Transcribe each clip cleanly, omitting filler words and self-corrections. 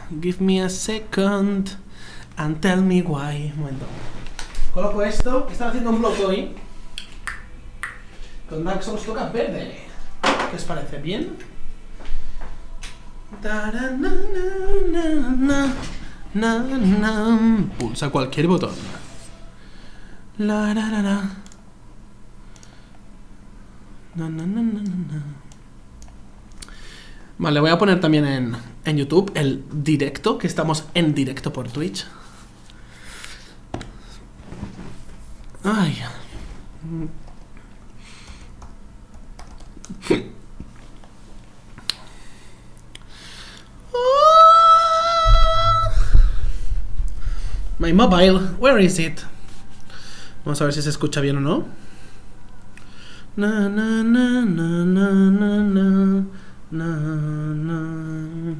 Give me a second and tell me why. Un momento. Coloco esto. Están haciendo un bloque hoy. Con Dark Souls toca verde. ¿Qué os parece? ¿Bien? Pulsa cualquier botón. Vale, voy a poner también en YouTube el directo, que estamos en directo por Twitch. Ay. My mobile, where is it? Vamos a ver si se escucha bien o no. Na na na na na na na na na.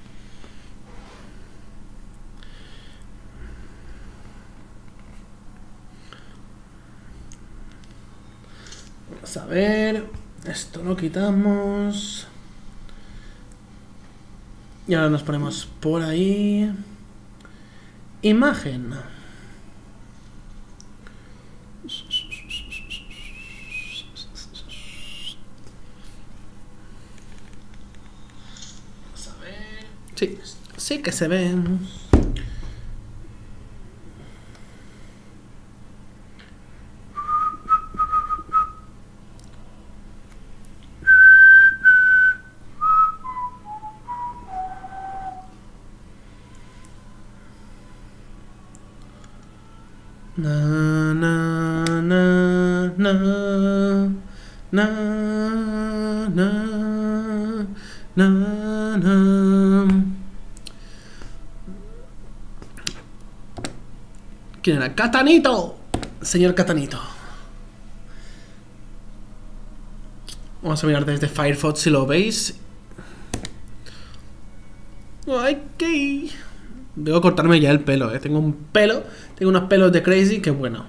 Vamos a ver. Esto lo quitamos. Y ahora nos ponemos por ahí. Imagen. Vamos a ver. Sí, sí que se ve. Na na na na na na na na. ¿Quién era? ¡Catanito! Señor Catanito. Vamos a mirar desde Firefox si lo veis. ¡Ay, qué! Debo cortarme ya el pelo, ¿eh? Tengo un pelo, tengo unos pelos de crazy que bueno.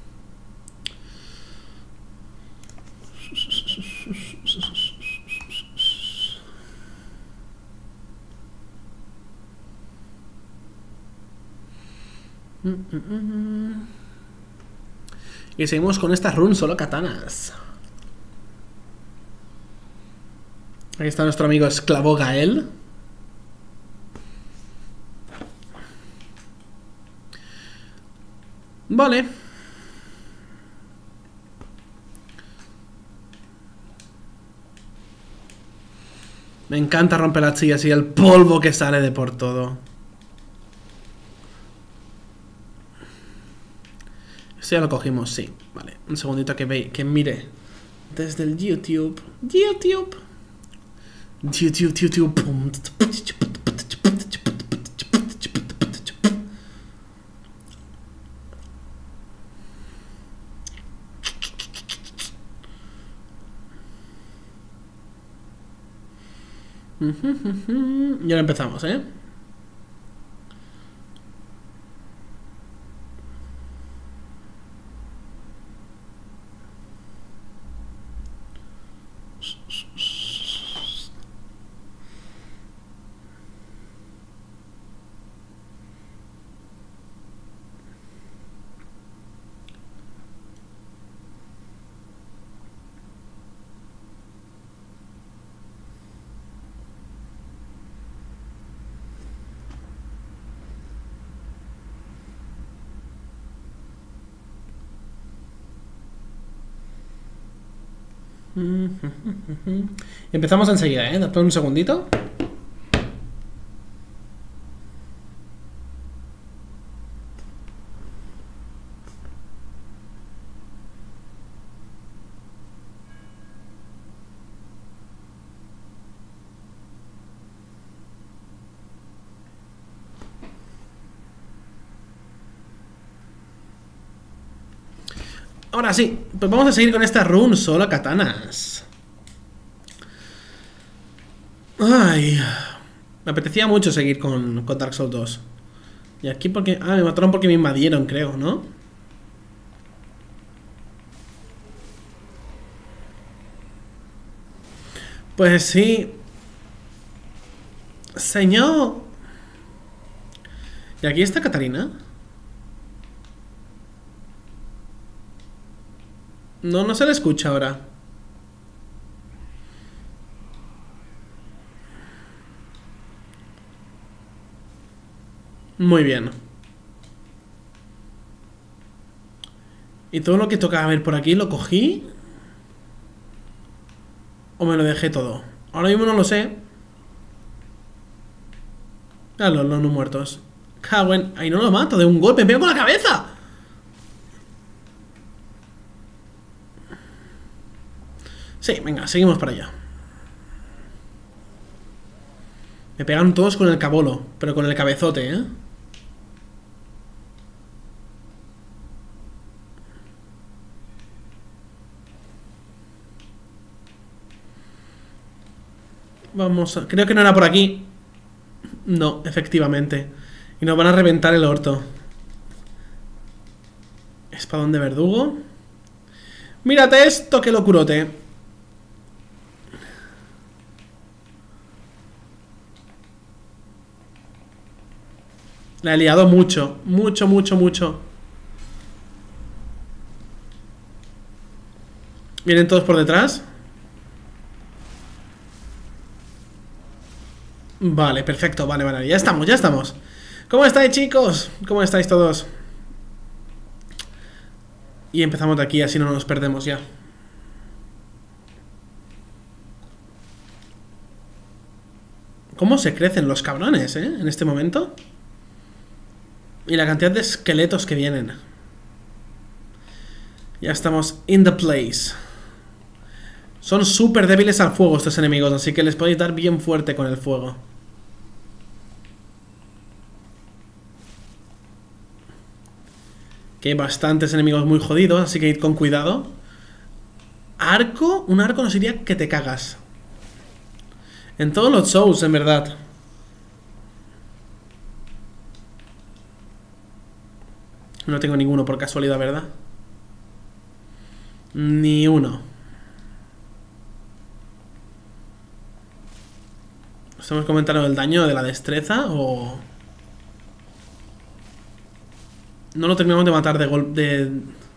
Y seguimos con estas runes solo katanas. Aquí está nuestro amigo esclavo Gael. Vale. Me encanta romper las sillas y el polvo que sale de por todo. Esto ya lo cogimos, sí. Vale, un segundito que mire desde el YouTube. YouTube. Y ahora empezamos, ¿eh? Empezamos enseguida, ¿eh? Después un segundito. Ahora sí, pues vamos a seguir con esta run solo katanas. Ay, me apetecía mucho seguir con Dark Souls 2. Y aquí porque... Ah, me mataron porque me invadieron, creo, ¿no? Pues sí. Señor. ¿Y aquí está Catarina? No, no se le escucha ahora. Muy bien. Y todo lo que tocaba ver por aquí lo cogí. ¿O me lo dejé todo? Ahora mismo no lo sé. Ah, los no muertos. Cago en... Ahí no lo mato de un golpe. ¡Me pego con la cabeza! Sí, venga, seguimos para allá. Me pegan todos con el cabolo. Pero con el cabezote, ¿eh? Vamos a... Creo que no era por aquí. No, efectivamente. Y nos van a reventar el orto. Espadón de verdugo. Mírate esto, qué locurote. La he liado mucho. Mucho, mucho, mucho. Vienen todos por detrás. Vale, perfecto, vale, vale, ya estamos, ya estamos. ¿Cómo estáis, chicos? ¿Cómo estáis todos? Y empezamos de aquí, así no nos perdemos ya. ¿Cómo se crecen los cabrones, en este momento? Y la cantidad de esqueletos que vienen. Ya estamos in the place. Son súper débiles al fuego estos enemigos, así que les podéis dar bien fuerte con el fuego. Que hay bastantes enemigos muy jodidos, así que id con cuidado. Arco, un arco nos iría que te cagas. En todos los shows, en verdad. No tengo ninguno por casualidad, ¿verdad? Ni uno. ¿Estamos comentando el daño de la destreza o...? No lo terminamos de matar de golpe.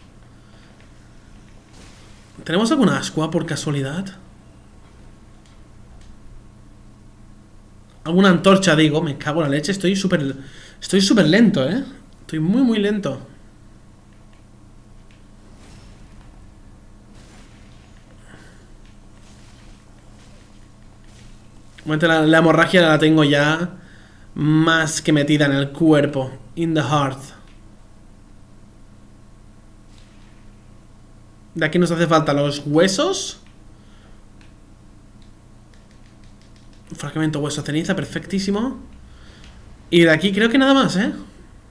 ¿Tenemos alguna ascua por casualidad? Alguna antorcha, digo. Me cago en la leche. Estoy súper lento, ¿eh? Estoy muy, muy lento. La hemorragia la tengo ya más que metida en el cuerpo. In the heart. De aquí nos hace falta los huesos. Fragmento hueso ceniza, perfectísimo. Y de aquí creo que nada más, ¿eh?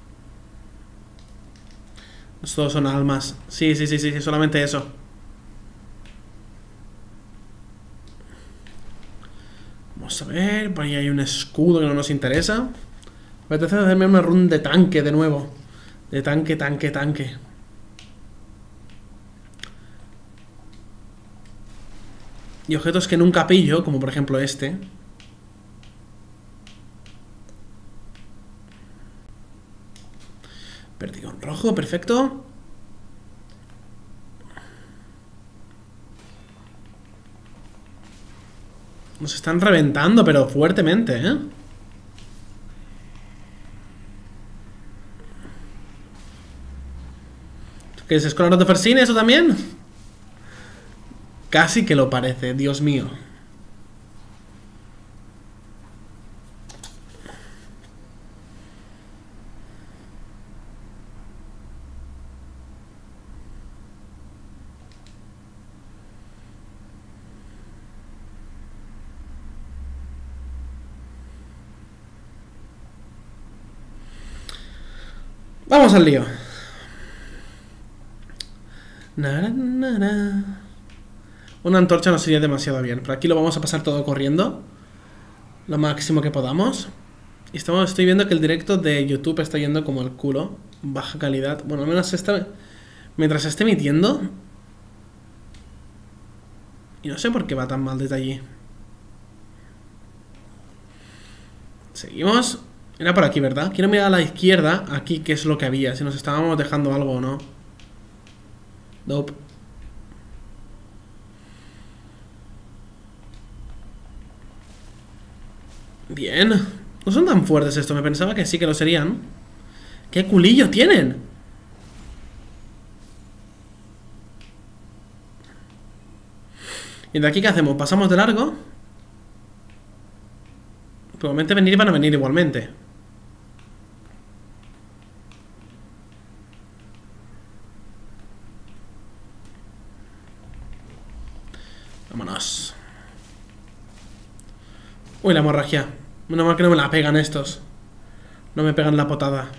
Todos son almas. Sí, sí, sí, sí, solamente eso. Vamos a ver, por ahí hay un escudo que no nos interesa. Me apetece hacerme una run de tanque de nuevo. De tanque, tanque, tanque. Y objetos que nunca pillo, como por ejemplo este. Perdigón rojo, perfecto. Nos están reventando, pero fuertemente, ¿eh? ¿Qué es escolar de Fersine eso también? Casi que lo parece, Dios mío. Vamos al lío. Una antorcha nos iría demasiado bien. Pero aquí lo vamos a pasar todo corriendo. Lo máximo que podamos. Y estoy viendo que el directo de YouTube está yendo como el culo. Baja calidad. Bueno, al menos mientras se esté emitiendo. Y no sé por qué va tan mal desde allí. Seguimos. Era por aquí, ¿verdad? Quiero mirar a la izquierda, aquí, qué es lo que había. Si nos estábamos dejando algo o no. Nope. Bien. No son tan fuertes esto. Me pensaba que sí que lo serían. ¡Qué culillo tienen! ¿Y de aquí qué hacemos? ¿Pasamos de largo? Probablemente venir van a venir igualmente. Vámonos. Uy, la hemorragia. Menos mal que no me la pegan estos. No me pegan la potada.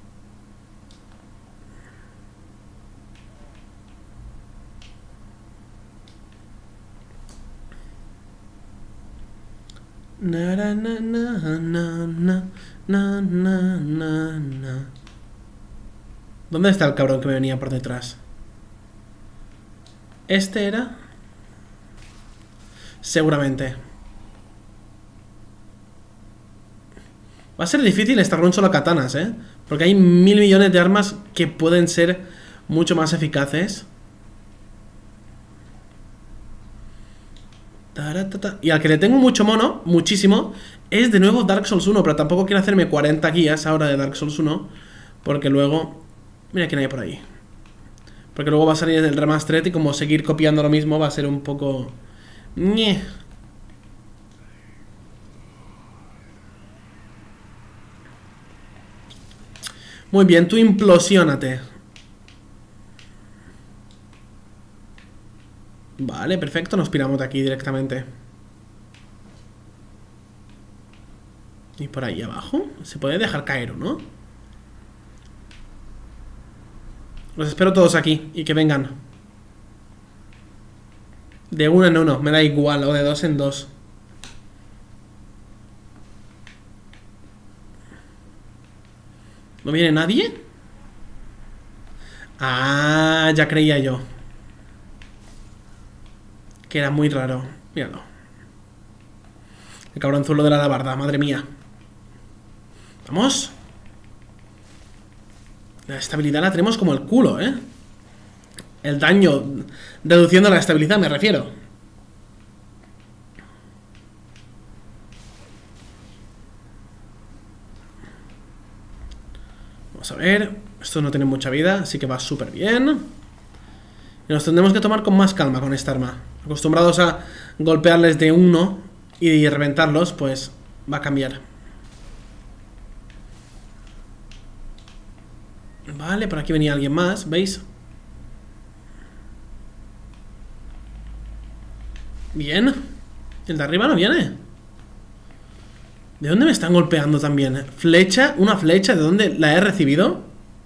Na na na na na na na na na na. ¿Dónde está el cabrón que me venía por detrás? ¿Este era? Seguramente. Va a ser difícil estar con solo katanas, ¿eh? Porque hay 1000 millones de armas que pueden ser mucho más eficaces. Y al que le tengo mucho mono, muchísimo, es de nuevo Dark Souls 1. Pero tampoco quiero hacerme 40 guías ahora de Dark Souls 1. Porque luego... Mira quién hay por ahí. Porque luego va a salir el remastered y como seguir copiando lo mismo va a ser un poco... ¡Ñe! Muy bien, tú implosionate. Vale, perfecto, nos piramos de aquí directamente. Y por ahí abajo se puede dejar caer, ¿no? Los espero todos aquí y que vengan. De uno en uno, me da igual, o de dos en dos. ¿No viene nadie? Ah, ya creía yo que era muy raro. Míralo. El cabronzuelo de la alabarda, madre mía. Vamos. La estabilidad la tenemos como el culo, ¿eh? El daño reduciendo la estabilidad, me refiero. Vamos a ver. Esto no tiene mucha vida, así que va súper bien. Y nos tendremos que tomar con más calma con esta arma. Acostumbrados a golpearles de uno y reventarlos, pues va a cambiar. Vale, por aquí venía alguien más, ¿veis? Bien. El de arriba no viene. ¿De dónde me están golpeando también? Flecha, una flecha, ¿de dónde la he recibido?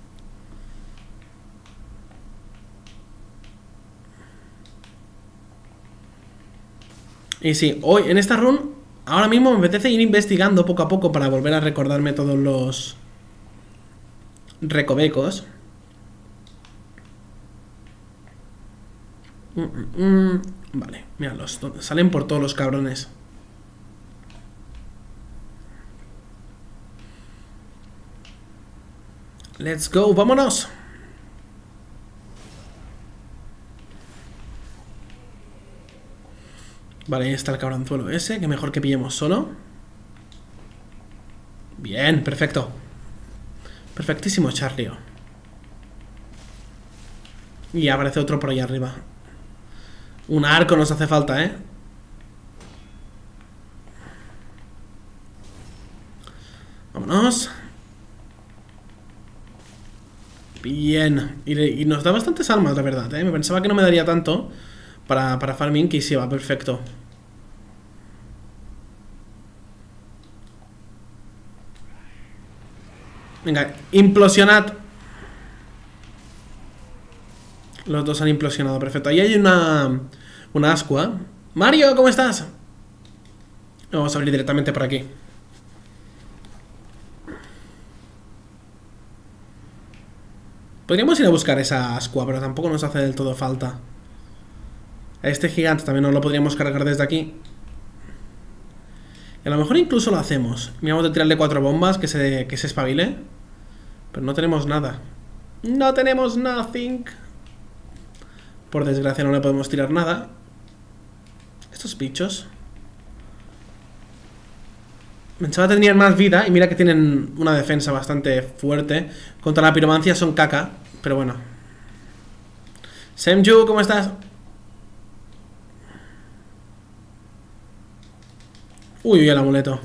Y sí, hoy en esta run, ahora mismo me apetece ir investigando poco a poco para volver a recordarme todos los recovecos. Vale, míralos, salen por todos los cabrones. Let's go, vámonos. Vale, ahí está el cabronzuelo ese, que mejor que pillemos solo. Bien, perfecto. Perfectísimo, Charlie. Y aparece otro por ahí arriba. Un arco nos hace falta, ¿eh? Vámonos. Bien. Y nos da bastantes almas, la verdad, ¿eh? Me pensaba que no me daría tanto para farming, que sí, va perfecto. Venga, implosionad. Los dos han implosionado, perfecto. Ahí hay una ascua. Mario, ¿cómo estás? Vamos a abrir directamente por aquí. Podríamos ir a buscar esa ascua, pero tampoco nos hace del todo falta. A este gigante también nos lo podríamos cargar desde aquí. Y a lo mejor incluso lo hacemos. Miramos de tirarle 4 bombas, que se espabile. Pero no tenemos nada. No tenemos nothing. Por desgracia no le podemos tirar nada. Estos bichos. Pensaba que tenían más vida y mira que tienen una defensa bastante fuerte. Contra la piromancia son caca, pero bueno. Semju, ¿cómo estás? Uy, el amuleto.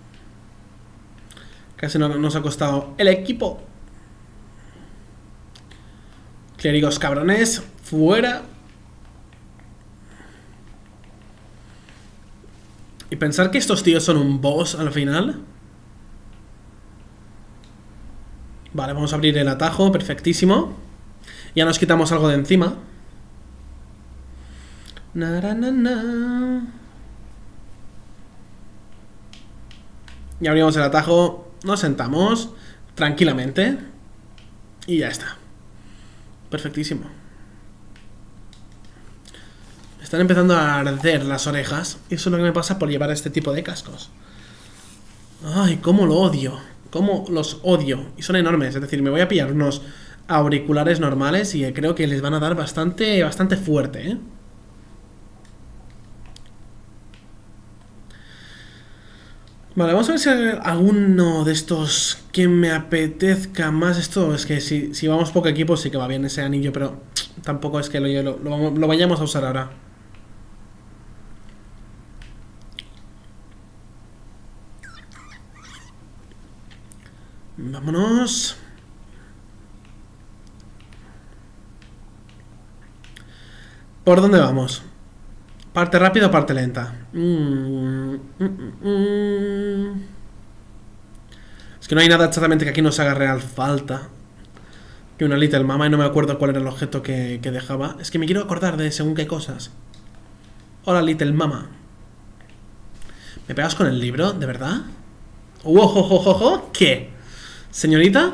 Casi nos ha costado el equipo. Clérigos cabrones, fuera. Y pensar que estos tíos son un boss al final. Vale, vamos a abrir el atajo, perfectísimo. Ya nos quitamos algo de encima. Y abrimos el atajo, nos sentamos tranquilamente. Y ya está. Perfectísimo. Están empezando a arder las orejas. Y eso es lo que me pasa por llevar este tipo de cascos. Ay, cómo lo odio. Cómo los odio. Y son enormes. Es decir, me voy a pillar unos auriculares normales y creo que les van a dar bastante fuerte, ¿eh? Vale, vamos a ver si hay alguno de estos que me apetezca más. Esto es que si vamos poco equipo sí que va bien ese anillo, pero tampoco es que lo vayamos a usar ahora. Vámonos. ¿Por dónde vamos? ¿Parte rápida o parte lenta? Es que no hay nada exactamente que aquí nos haga real falta. Que una Little Mama y no me acuerdo cuál era el objeto que dejaba. Es que me quiero acordar de según qué cosas. Hola Little Mama. ¿Me pegas con el libro? ¿De verdad? ¡Ojo! ¿Qué? ¿Señorita?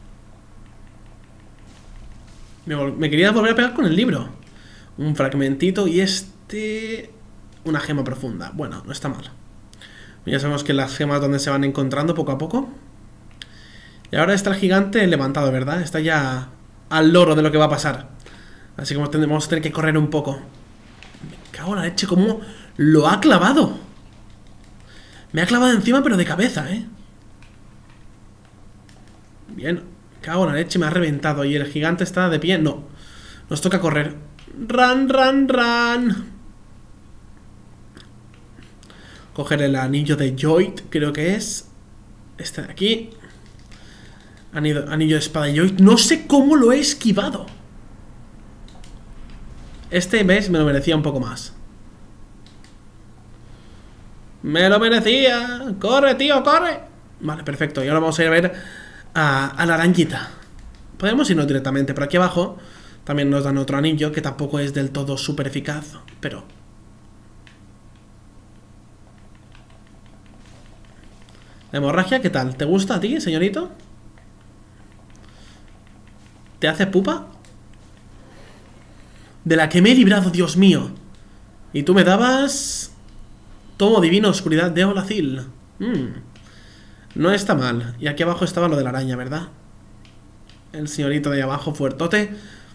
Me quería volver a pegar con el libro. Un fragmentito y una gema profunda. Bueno, no está mal. Ya sabemos que las gemas donde se van encontrando poco a poco. Y ahora está el gigante levantado, ¿verdad? Está ya al loro de lo que va a pasar. Así que vamos a tener que correr un poco. Me cago en la leche, cómo lo ha clavado. Me ha clavado encima, pero de cabeza, ¿eh? Bien, me cago en la leche, me ha reventado. Y el gigante está de pie. No, nos toca correr. Run. Coger el anillo de Yoid, creo que es este de aquí. Anillo de espada de Yoid. No sé cómo lo he esquivado. ¿Ves? Me lo merecía un poco más. ¡Me lo merecía! ¡Corre, tío, corre! Vale, perfecto. Y ahora vamos a ir a ver a la arañita. Podemos irnos directamente por aquí abajo. También nos dan otro anillo, que tampoco es del todo súper eficaz, pero... La hemorragia, ¿qué tal? ¿Te gusta a ti, señorito? ¿Te hace pupa? De la que me he librado, Dios mío. Y tú me dabas... Tomo divino, oscuridad de Olazil. No está mal. Y aquí abajo estaba lo de la araña, ¿verdad? El señorito de ahí abajo, fuertote.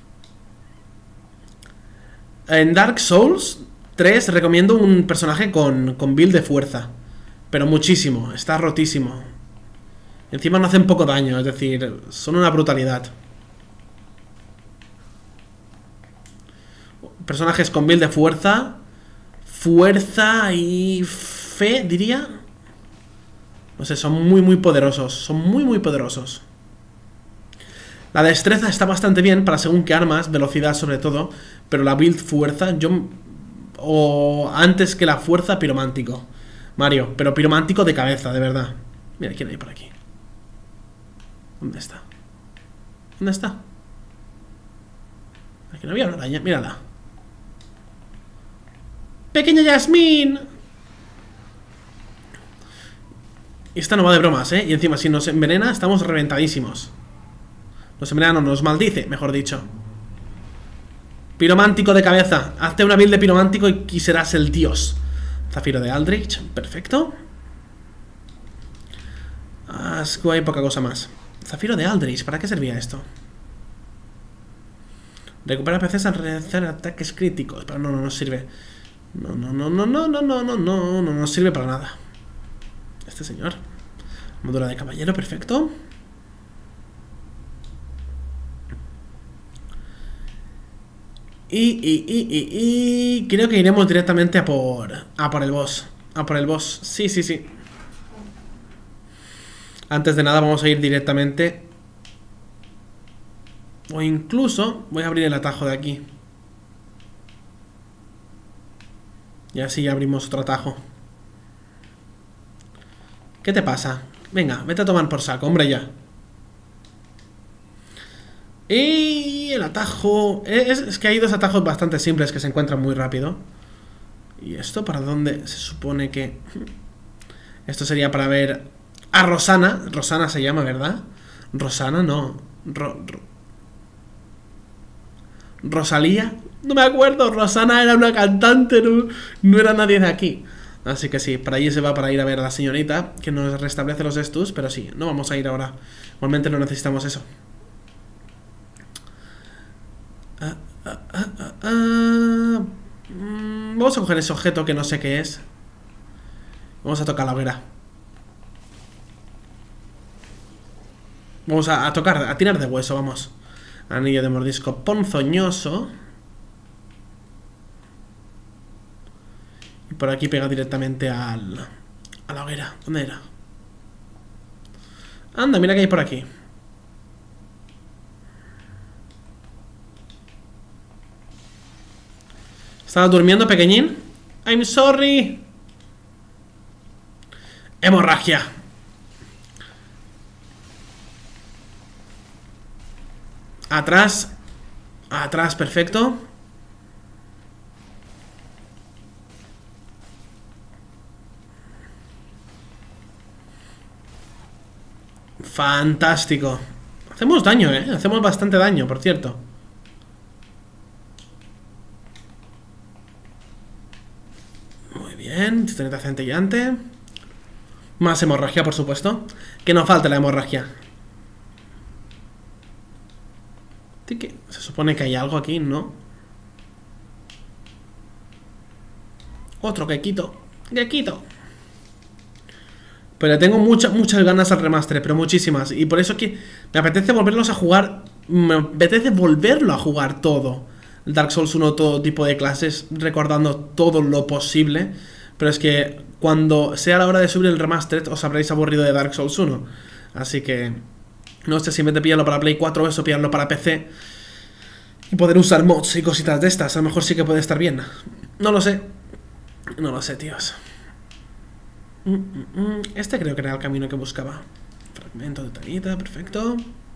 En Dark Souls 3 recomiendo un personaje con build de fuerza. Pero muchísimo, está rotísimo. Encima no hacen poco daño, es decir, son una brutalidad. Personajes con build de fuerza. Fuerza y fe, diría. No sé, son muy poderosos. Son muy poderosos. La destreza está bastante bien para según qué armas, velocidad sobre todo. Pero la build fuerza, o antes que la fuerza, piromántico. Mario, pero piromántico de cabeza, de verdad. Mira, ¿quién hay por aquí? ¿Dónde está? ¿Dónde está? Aquí no había una araña, mírala. ¡Pequeña Yasmín! Y esta no va de bromas, ¿eh? Y encima, si nos envenena, estamos reventadísimos. Nos envenena, no, nos maldice, mejor dicho. Piromántico de cabeza. Hazte una build de piromántico y serás el dios. Zafiro de Aldrich, perfecto. Asco, hay poca cosa más. Zafiro de Aldrich, ¿para qué servía esto? Recupera PCs al realizar ataques críticos. Pero no nos sirve. No nos sirve para nada. Este señor. Armadura de caballero, perfecto. Y creo que iremos directamente a por el boss. A por el boss. Sí. Antes de nada vamos a ir directamente. O incluso voy a abrir el atajo de aquí. Y así ya abrimos otro atajo. ¿Qué te pasa? Venga, vete a tomar por saco, hombre, ya. Y el atajo... Es que hay dos atajos bastante simples que se encuentran muy rápido. ¿Y esto para dónde se supone que...? Esto sería para ver a Rosana. Rosana se llama, ¿verdad? Rosana, no. Rosalía. No me acuerdo. Rosana era una cantante, no era nadie de aquí. Así que sí, para allí se va para ir a ver a la señorita, que nos restablece los estus, pero sí, no vamos a ir ahora. Igualmente no necesitamos eso. Vamos a coger ese objeto que no sé qué es. Vamos a tocar la hoguera. Vamos a tocar, a tirar de hueso, vamos. Anillo de mordisco ponzoñoso. Y por aquí pega directamente a la hoguera. ¿Dónde era? Anda, mira que hay por aquí. ¿Estabas durmiendo, pequeñín? I'm sorry. Hemorragia. Atrás. Atrás, perfecto. Fantástico. Hacemos daño, hacemos bastante daño, por cierto. Muy bien, tisoneta centellante. Más hemorragia, por supuesto. Que no falte la hemorragia. Se supone que hay algo aquí, ¿no? Otro quequito. Quequito. Pero tengo muchas ganas al remaster, pero muchísimas. Y por eso que me apetece volverlos a jugar. Me apetece volverlo a jugar todo. El Dark Souls 1, todo tipo de clases, recordando todo lo posible. Pero es que cuando sea la hora de subir el remaster, os habréis aburrido de Dark Souls 1. Así que no sé si en vez de pillarlo para Play 4 o eso, pillarlo para PC. Y poder usar mods y cositas de estas. A lo mejor sí que puede estar bien. No lo sé. No lo sé, tíos. Este creo que era el camino que buscaba. Fragmento de tanita, perfecto.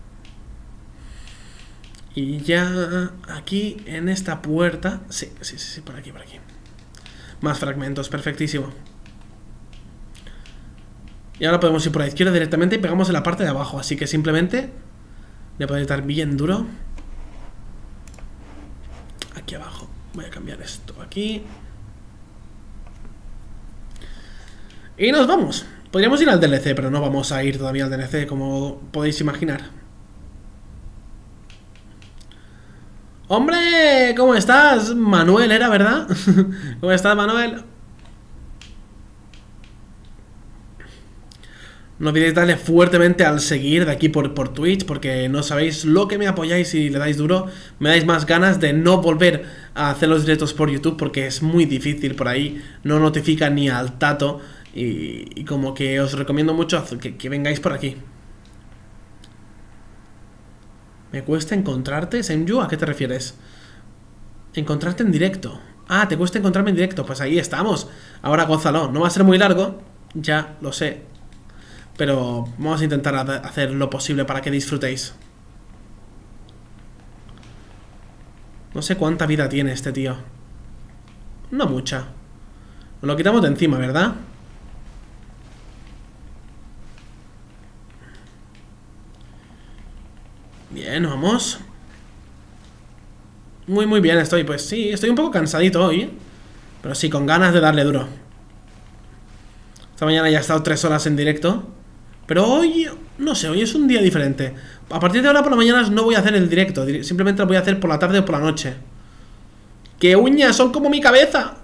Y ya aquí en esta puerta. Sí, por aquí. Más fragmentos, perfectísimo. Y ahora podemos ir por la izquierda directamente y pegamos en la parte de abajo. Así que simplemente le podéis dar bien duro. Aquí abajo. Voy a cambiar esto aquí. Y nos vamos. Podríamos ir al DLC, pero no vamos a ir todavía al DLC, como podéis imaginar. ¡Hombre! ¿Cómo estás? Manuel era, ¿verdad? ¿Cómo estás, Manuel? No olvidéis darle fuertemente al seguir de aquí por Twitch, porque no sabéis lo que me apoyáis y le dais duro. Me dais más ganas de no volver a hacer los directos por YouTube, porque es muy difícil por ahí. No notifica ni al tato. Y como que os recomiendo mucho que vengáis por aquí. ¿Me cuesta encontrarte, Senju? ¿A qué te refieres? Encontrarte en directo. Ah, ¿te cuesta encontrarme en directo? Pues ahí estamos. Ahora gózalo. No va a ser muy largo, ya lo sé. Pero vamos a intentar hacer lo posible para que disfrutéis. No sé cuánta vida tiene este tío. No mucha. Nos lo quitamos de encima, ¿verdad? Bien, vamos. Muy bien estoy. Pues sí, estoy un poco cansadito hoy, pero sí, con ganas de darle duro. Esta mañana ya he estado 3 horas en directo. Pero hoy, no sé, hoy es un día diferente. A partir de ahora por la mañana no voy a hacer el directo. Simplemente lo voy a hacer por la tarde o por la noche. ¡Qué uñas! ¡Son como mi cabeza!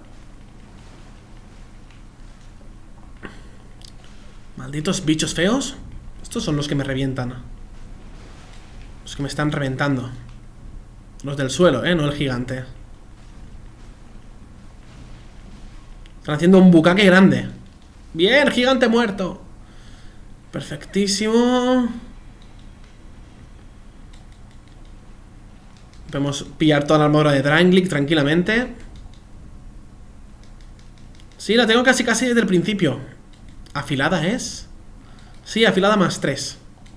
Malditos bichos feos. Estos son los que me revientan. Los que me están reventando. Los del suelo, no el gigante. Están haciendo un bucaque grande. Bien, gigante muerto. Perfectísimo. Podemos pillar toda la armadura de Drangleic tranquilamente. Sí, la tengo casi desde el principio. ¿Afilada es? Sí, afilada más 3.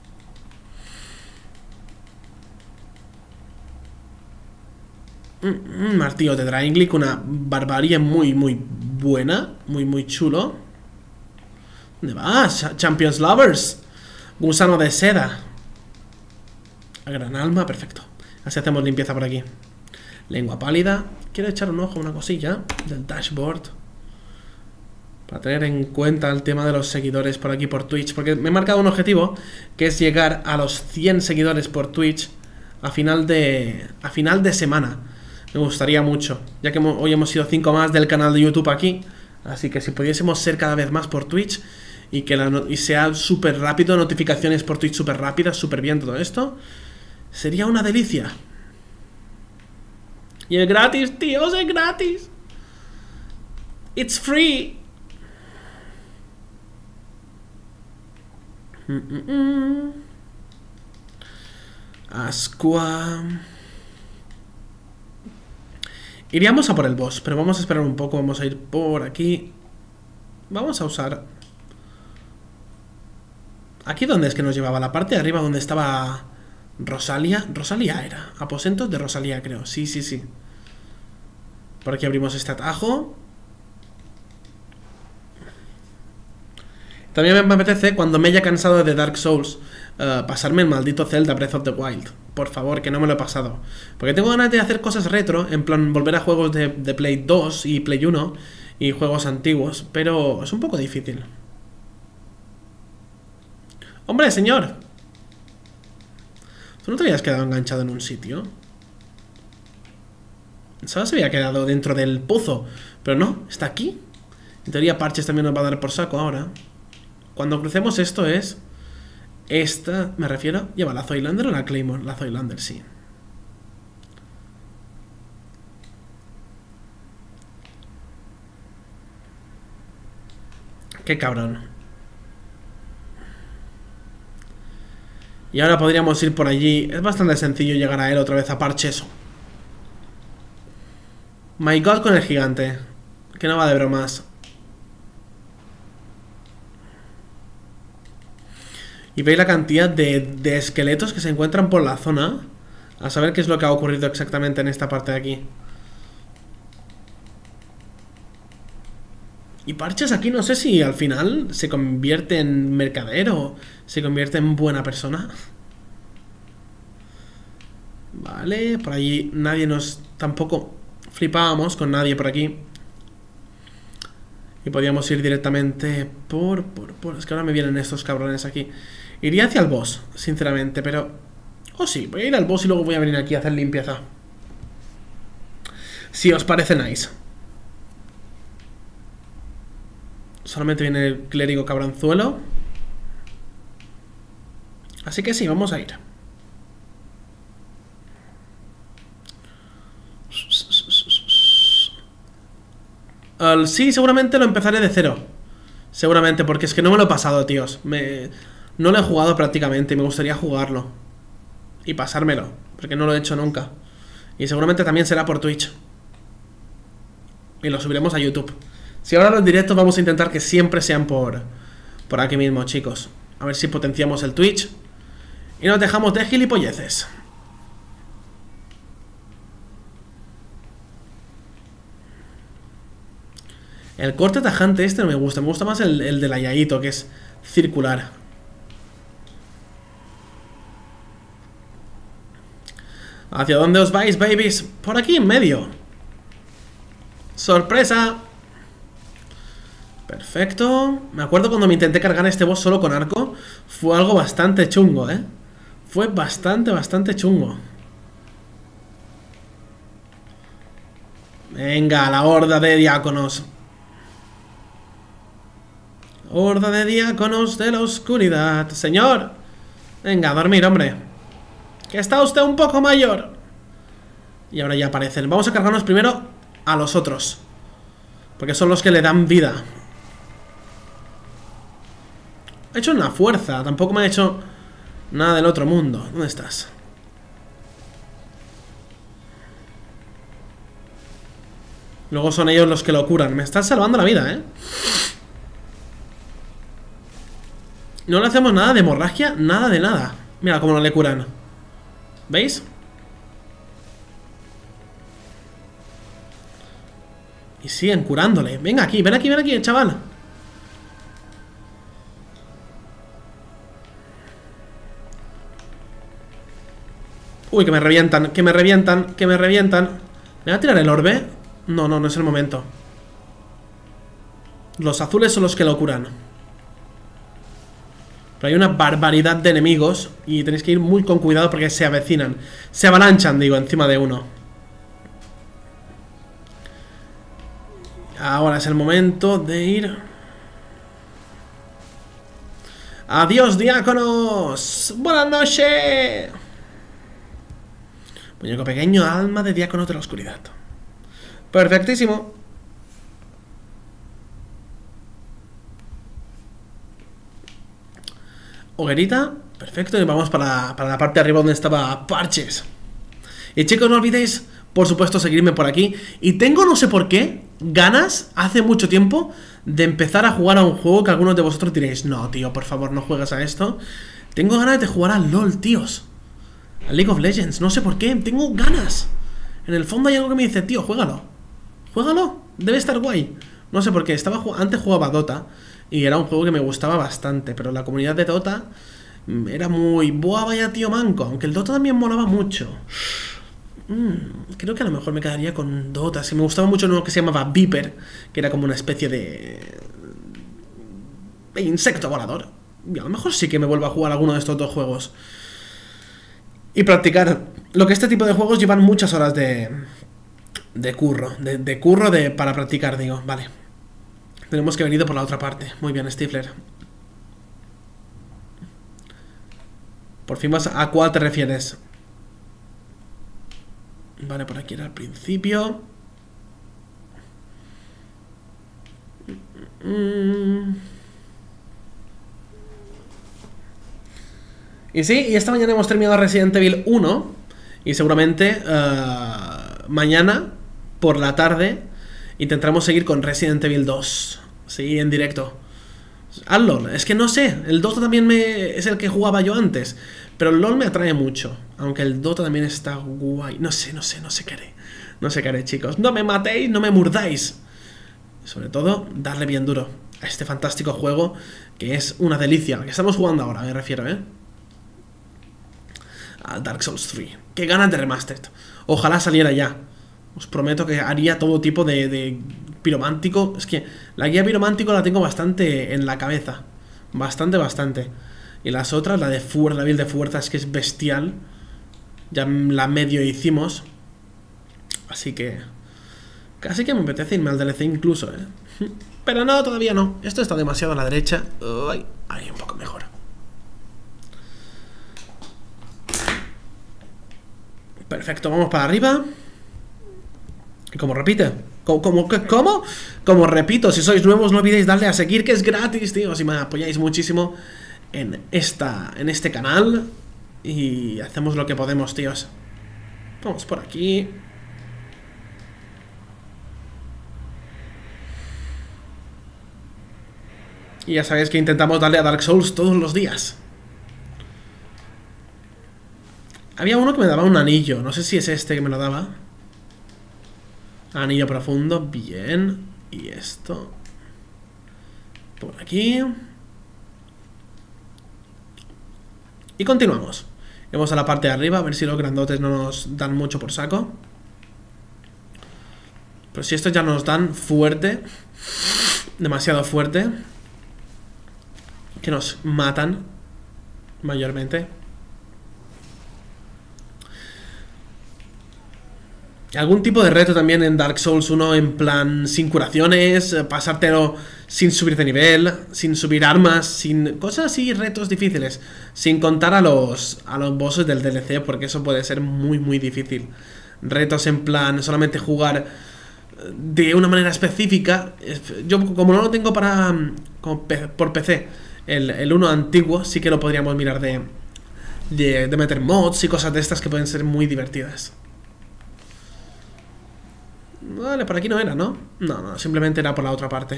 Martillo de Drangleic, una barbarie muy buena. Muy chulo. ¿Dónde vas? Champions Lovers. Gusano de seda. A gran alma, perfecto. Así hacemos limpieza por aquí. Lengua pálida. Quiero echar un ojo a una cosilla del dashboard. Para tener en cuenta el tema de los seguidores por aquí por Twitch. Porque me he marcado un objetivo, que es llegar a los 100 seguidores por Twitch a final de semana. Me gustaría mucho, ya que hoy hemos sido 5 más del canal de YouTube aquí. Así que si pudiésemos ser cada vez más por Twitch y que sea súper rápido, notificaciones por Twitch súper rápidas, súper bien todo esto, sería una delicia. Y es gratis, tíos, es gratis. It's free. Ascua. Iríamos a por el boss, pero vamos a esperar un poco. Vamos a ir por aquí. Vamos a usar... ¿Aquí dónde es que nos llevaba? La parte de arriba donde estaba Rosalia. Rosalia era. Aposentos de Rosalia, creo. Sí. Por aquí abrimos este atajo. También me apetece, cuando me haya cansado de Dark Souls, pasarme el maldito Zelda Breath of the Wild. Por favor, que no me lo he pasado. Porque tengo ganas de hacer cosas retro, en plan volver a juegos de Play 2 y Play 1 y juegos antiguos, pero es un poco difícil. ¡Hombre, señor! ¿Tú no te habías quedado enganchado en un sitio? Solo se había quedado dentro del pozo, pero no, está aquí. En teoría Parches también nos va a dar por saco ahora. Cuando crucemos esto es... Esta, me refiero... ¿Lleva la Zoilander o la Claymore? La Zoilander, sí. Qué cabrón. Y ahora podríamos ir por allí. Es bastante sencillo llegar a él otra vez a Parches. My God con el gigante. Que no va de bromas. Y veis la cantidad de esqueletos que se encuentran por la zona. A saber qué es lo que ha ocurrido exactamente en esta parte de aquí. Y Parches aquí no sé si al final se convierte en mercader o se convierte en buena persona. Vale, por allí nadie nos... Tampoco flipábamos con nadie por aquí. Y podíamos ir directamente por... Es que ahora me vienen estos cabrones aquí. Iría hacia el boss, sinceramente, pero... Oh sí, voy a ir al boss y luego voy a venir aquí a hacer limpieza. Si os parece nice. Solamente viene el clérigo cabranzuelo. Así que sí, vamos a ir. Sí, seguramente lo empezaré de cero. Seguramente, porque es que no me lo he pasado, tíos. No lo he jugado prácticamente y me gustaría jugarlo. Y pasármelo, porque no lo he hecho nunca. Y seguramente también será por Twitch. Y lo subiremos a YouTube. Si ahora los directos vamos a intentar que siempre sean por aquí mismo, chicos. A ver si potenciamos el Twitch y nos dejamos de gilipolleces. El corte tajante este no me gusta. Me gusta más el de la Yaito, que es circular. ¿Hacia dónde os vais, babies? Por aquí en medio. ¡Sorpresa! Perfecto. Perfecto. Me acuerdo cuando me intenté cargar este boss solo con arco. Fue algo bastante chungo, ¿eh? Fue bastante chungo. Venga, la horda de diáconos. Horda de diáconos de la oscuridad. Señor. Venga, a dormir, hombre. Que está usted un poco mayor. Y ahora ya aparecen. Vamos a cargarnos primero a los otros, porque son los que le dan vida. Ha hecho una fuerza. Tampoco me ha hecho nada del otro mundo. ¿Dónde estás? Luego son ellos los que lo curan. Me están salvando la vida, ¿eh? No le hacemos nada de hemorragia. Nada de nada. Mira cómo no le curan. ¿Veis? Y siguen curándole. Venga aquí, ven aquí, chaval. Uy, que me revientan, que me revientan, que me revientan. ¿Me va a tirar el orbe? No, no, no es el momento. Los azules son los que lo curan. Pero hay una barbaridad de enemigos y tenéis que ir muy con cuidado porque se avecinan. Se avalanchan, digo, encima de uno. Ahora es el momento de ir. ¡Adiós, diáconos! ¡Buenas noches! Muñeco pequeño, alma de diácono de la oscuridad. Perfectísimo. Hoguerita, perfecto. Y vamos para la parte de arriba donde estaba Parches. Y chicos, no olvidéis, por supuesto, seguirme por aquí. Y tengo, no sé por qué, ganas, hace mucho tiempo, de empezar a jugar a un juego que algunos de vosotros diréis: no, tío, por favor, no juegues a esto. Tengo ganas de jugar al LOL, tíos. A League of Legends, no sé por qué, tengo ganas. En el fondo hay algo que me dice: tío, juégalo. Juégalo, debe estar guay. No sé por qué, antes jugaba Dota y era un juego que me gustaba bastante, pero la comunidad de Dota era muy... ¡buah, vaya tío manco! Aunque el Dota también molaba mucho. Creo que a lo mejor me quedaría con Dota. Si me gustaba mucho uno que se llamaba Viper, que era como una especie de insecto volador. Y a lo mejor sí que me vuelvo a jugar alguno de estos dos juegos y practicar. Lo que este tipo de juegos llevan muchas horas de curro. Para practicar, digo. Vale. Tenemos que venir por la otra parte. Muy bien, Stifler. Por fin vas a cuál te refieres. Vale, por aquí era al principio. Y sí, y esta mañana hemos terminado Resident Evil 1. Y seguramente mañana por la tarde intentaremos seguir con Resident Evil 2. Sí, en directo. Al LOL, es que no sé. El Dota también es el que jugaba yo antes, pero el LOL me atrae mucho. Aunque el Dota también está guay. No sé qué haré. No sé qué haré, chicos. No me matéis, no me murdáis. Sobre todo, darle bien duro a este fantástico juego, que es una delicia. Al que estamos jugando ahora, me refiero, al Dark Souls 3. Qué ganas de remastered. Ojalá saliera ya. Os prometo que haría todo tipo de piromántico. Es que la guía piromántico la tengo bastante en la cabeza. Bastante. Y las otras, la build de fuerza, es que es bestial. Ya la medio hicimos. Así que casi que me apetece irme al DLC incluso, Pero no, todavía no. Esto está demasiado a la derecha. Ay, ahí un poco mejor. Perfecto, vamos para arriba. Y como repite, ¿cómo? Como repito, si sois nuevos no olvidéis darle a seguir, que es gratis, tío. Si me apoyáis muchísimo en este canal. Y hacemos lo que podemos, tíos. Vamos por aquí. Y ya sabéis que intentamos darle a Dark Souls todos los días. Había uno que me daba un anillo. No sé si es este que me lo daba. Anillo profundo, bien. Y esto por aquí. Y continuamos. Vamos a la parte de arriba, a ver si los grandotes no nos dan mucho por saco. Pero si estos ya nos dan fuerte. demasiado fuerte, que nos matan mayormente. Algún tipo de reto también en Dark Souls 1, en plan sin curaciones, pasártelo sin subir de nivel, sin subir armas, sin cosas así, retos difíciles, sin contar a los bosses del DLC, porque eso puede ser muy muy difícil. Retos en plan solamente jugar de una manera específica. Yo como no lo tengo para por PC, el 1 antiguo, sí que lo podríamos mirar de meter mods y cosas de estas que pueden ser muy divertidas. Vale, por aquí no era, ¿no? No, simplemente era por la otra parte.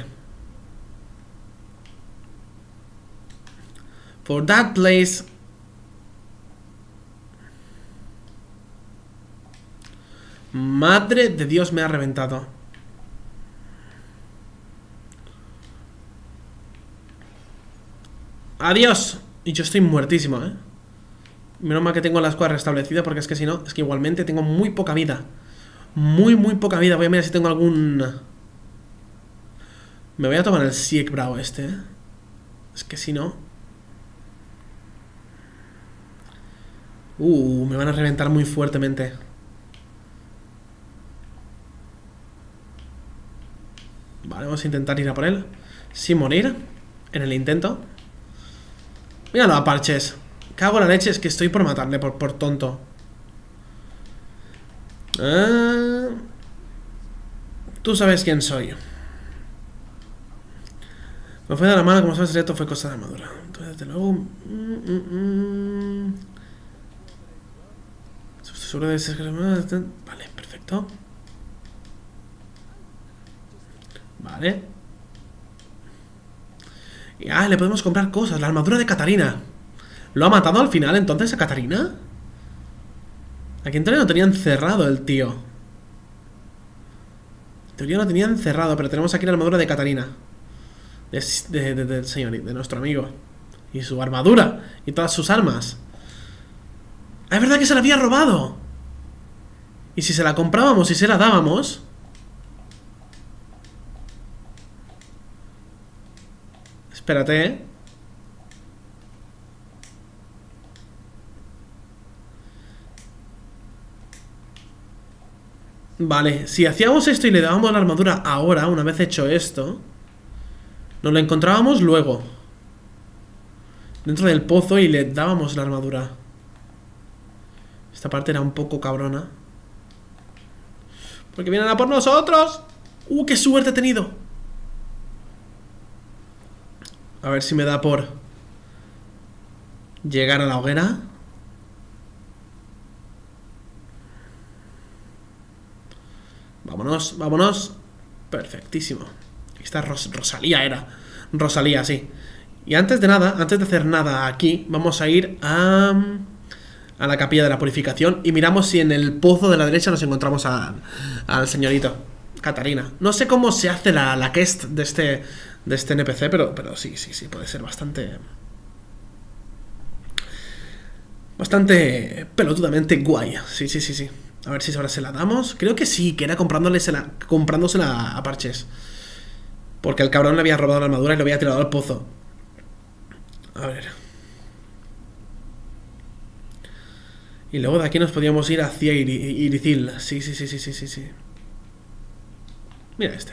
For that place. Madre de Dios, me ha reventado. Adiós. Y yo estoy muertísimo, ¿eh? Menos mal que tengo la escuadra restablecida, porque es que si no, es que igualmente tengo muy poca vida. Muy poca vida. Voy a mirar si tengo algún... Me voy a tomar el Sieg Bravo este, ¿eh? Es que si no... me van a reventar muy fuertemente. Vale, vamos a intentar ir a por él sin morir en el intento. Míralo a parches. Cago en la leche, es que estoy por matarle por tonto. Tú sabes quién soy. Me fue de la mano, como sabes, esto fue cosa de armadura. Entonces, desde luego... Seguro de ser... Vale, perfecto. Vale. Y le podemos comprar cosas. La armadura de Catarina. ¿Lo ha matado al final entonces a Catarina? Aquí en teoría lo tenían encerrado el tío. En teoría lo tenían encerrado, pero tenemos aquí la armadura de Catarina. Del señor, de nuestro amigo. Y su armadura. Y todas sus armas. ¡Ah, es verdad que se la había robado! Y si se la comprábamos y se la dábamos... Espérate, ¿eh? Vale, si hacíamos esto y le dábamos la armadura ahora, una vez hecho esto, nos la encontrábamos luego dentro del pozo y le dábamos la armadura. Esta parte era un poco cabrona, porque vienen a por nosotros. ¡Qué suerte he tenido! A ver si me da por llegar a la hoguera. Vámonos, vámonos. Perfectísimo. Esta Rosalía era. Rosalía, sí. Y antes de nada, antes de hacer nada aquí, vamos a ir a la capilla de la purificación y miramos si en el pozo de la derecha nos encontramos al señorito Catarina. No sé cómo se hace la quest de este NPC, pero sí, puede ser bastante pelotudamente guay. Sí. A ver si ahora se la damos. Creo que sí, que era comprándosela a parches. Porque el cabrón le había robado la armadura y lo había tirado al pozo. A ver. Y luego de aquí nos podíamos ir hacia Irizil. Sí. Mira este.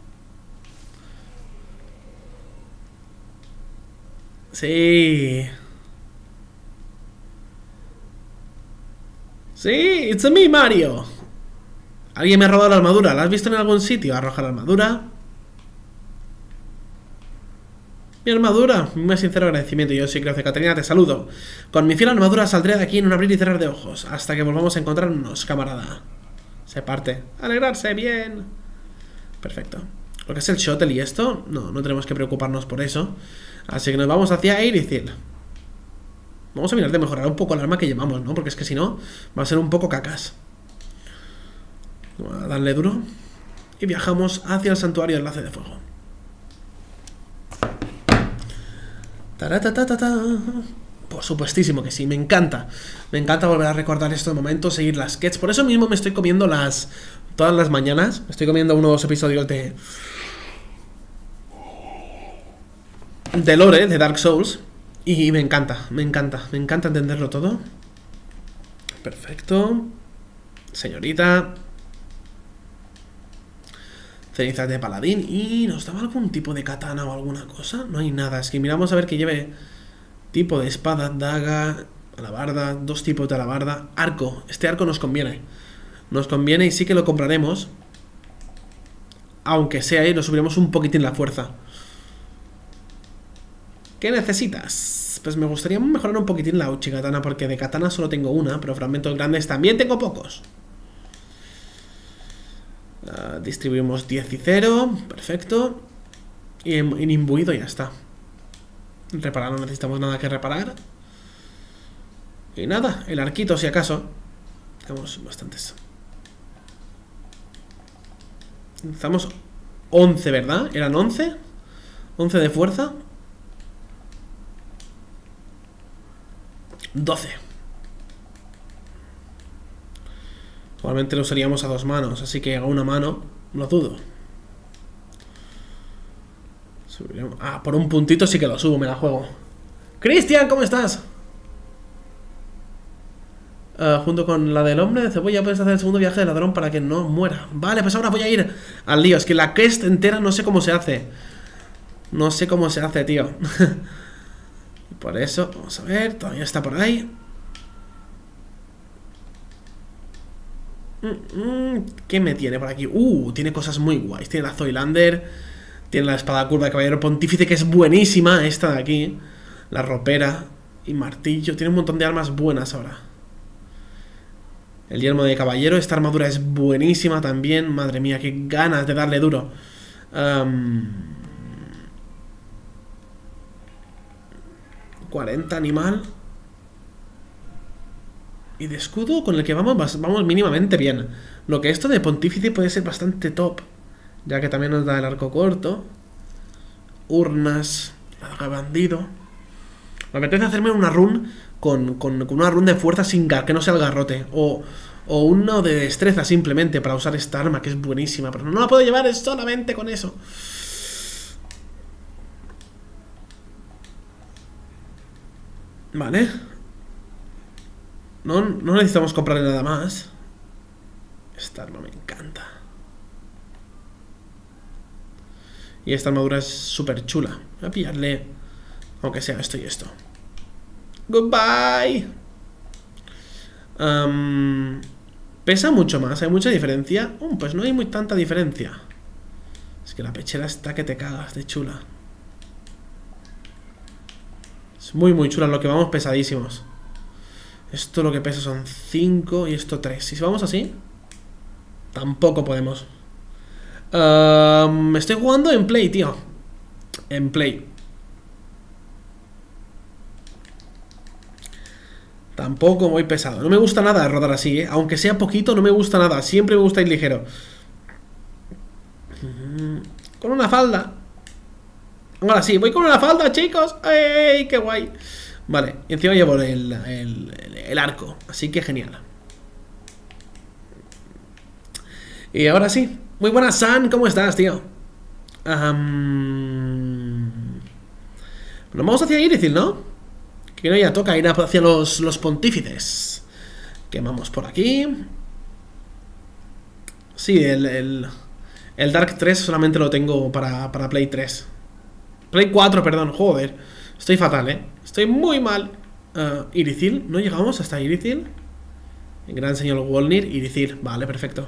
Sí. Sí, it's me, Mario. Alguien me ha robado la armadura. ¿La has visto en algún sitio? Arroja la armadura. Mi armadura. Mi más sincero agradecimiento. Yo sí, gracias, Catarina, te saludo. Con mi fiel armadura saldré de aquí en un abrir y cerrar de ojos. Hasta que volvamos a encontrarnos, camarada. Se parte. Alegrarse, bien. Perfecto. Lo que es el shuttle y esto, no tenemos que preocuparnos por eso. Así que nos vamos hacia Irizil. Vamos a mirar de mejorar un poco el arma que llevamos, ¿no? Porque es que si no, va a ser un poco cacas. Vamos a darle duro. Y viajamos hacia el santuario del Enlace de Fuego. Por supuestísimo que sí, me encanta. Me encanta volver a recordar estos momentos, seguir las sketches. Por eso mismo me estoy comiendo todas las mañanas. Me estoy comiendo unos episodios de de lore de Dark Souls. Y me encanta, me encanta, me encanta entenderlo todo. Perfecto. Señorita. Cenizas de paladín. ¿Y nos daba algún tipo de katana o alguna cosa? No hay nada, es que miramos a ver que lleve tipo de espada, daga, alabarda, dos tipos de alabarda. Arco, este arco nos conviene. Nos conviene y sí que lo compraremos. Aunque sea ahí, nos subiremos un poquitín la fuerza. ¿Qué necesitas? Pues me gustaría mejorar un poquitín la Uchi Katana, porque de katana solo tengo una, pero fragmentos grandes también tengo pocos. Distribuimos 10 y 0, perfecto. Y en imbuido ya está. Reparar, no necesitamos nada que reparar. Y nada, el arquito si acaso. Tenemos bastantes. Estamos 11, ¿verdad? ¿Eran 11? 11 de fuerza. 12. Probablemente lo usaríamos a dos manos, así que a una mano lo dudo. Ah, por un puntito sí que lo subo, me la juego. Cristian, ¿cómo estás? Junto con la del hombre de cebolla puedes hacer el segundo viaje de ladrón para que no muera. Vale, pues ahora voy a ir al lío. Es que la quest entera no sé cómo se hace. No sé cómo se hace, tío. Por eso, vamos a ver, todavía está por ahí. ¿Qué me tiene por aquí? Tiene cosas muy guays. Tiene la Zoilander, tiene la espada curva de caballero pontífice, que es buenísima, esta de aquí. La ropera y martillo. Tiene un montón de armas buenas ahora. El yelmo de caballero, esta armadura es buenísima también. Madre mía, qué ganas de darle duro. 40 animal. Y de escudo con el que vamos mínimamente bien. Lo que esto de pontífice puede ser bastante top, ya que también nos da el arco corto. Urnas. La daga bandido. Me apetece hacerme una run con una run de fuerza sin que no sea el garrote. O uno de destreza simplemente para usar esta arma, que es buenísima. Pero no la puedo llevar solamente con eso. Vale. No necesitamos comprarle nada más. Esta arma me encanta. Y esta armadura es súper chula. Voy a pillarle, aunque sea esto y esto. Goodbye. Pesa mucho más, hay mucha diferencia. Pues no hay tanta diferencia. Es que la pechera está que te cagas de chula. Es muy muy chula, lo que vamos pesadísimos. Esto lo que pesa son 5 y esto 3. Si vamos así, tampoco podemos. Estoy jugando en Play, tío. En Play. Tampoco voy pesado. No me gusta nada rodar así, ¿eh? Aunque sea poquito, no me gusta nada. Siempre me gusta ir ligero. Con una falda. Ahora sí, voy con una falda, chicos. ¡Ey, qué guay! Vale, y encima llevo el arco. Así que genial. Y ahora sí. Muy buenas, San. ¿Cómo estás, tío? Nos vamos hacia Irithyll, ¿no? Que no, ya toca ir hacia los pontífices. Quemamos por aquí. Sí, el Dark 3 solamente lo tengo para Play 3. Play 4, perdón, joder. Estoy fatal, estoy muy mal. Irithyll, ¿no llegamos hasta Irithyll? El gran señor Wolnir, Irithyll, vale, perfecto.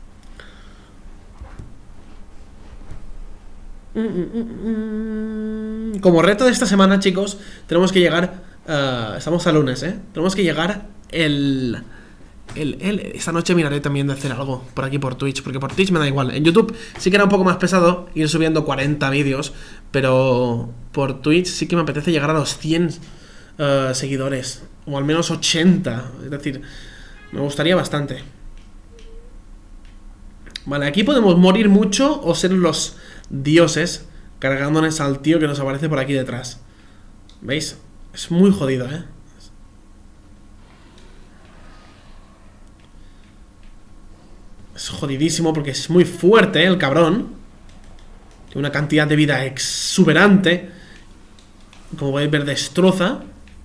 Como reto de esta semana, chicos, tenemos que llegar... estamos a lunes, tenemos que llegar esta noche miraré también de hacer algo por aquí por Twitch, porque por Twitch me da igual. En YouTube sí que era un poco más pesado ir subiendo 40 vídeos, pero por Twitch sí que me apetece llegar a los 100 seguidores, o al menos 80, es decir, me gustaría bastante. Vale, aquí podemos morir mucho o ser los dioses cargándonos al tío que nos aparece por aquí detrás. ¿Veis? Es muy jodido, Es jodidísimo porque es muy fuerte, el cabrón. Tiene una cantidad de vida exuberante. Como podéis ver, destroza.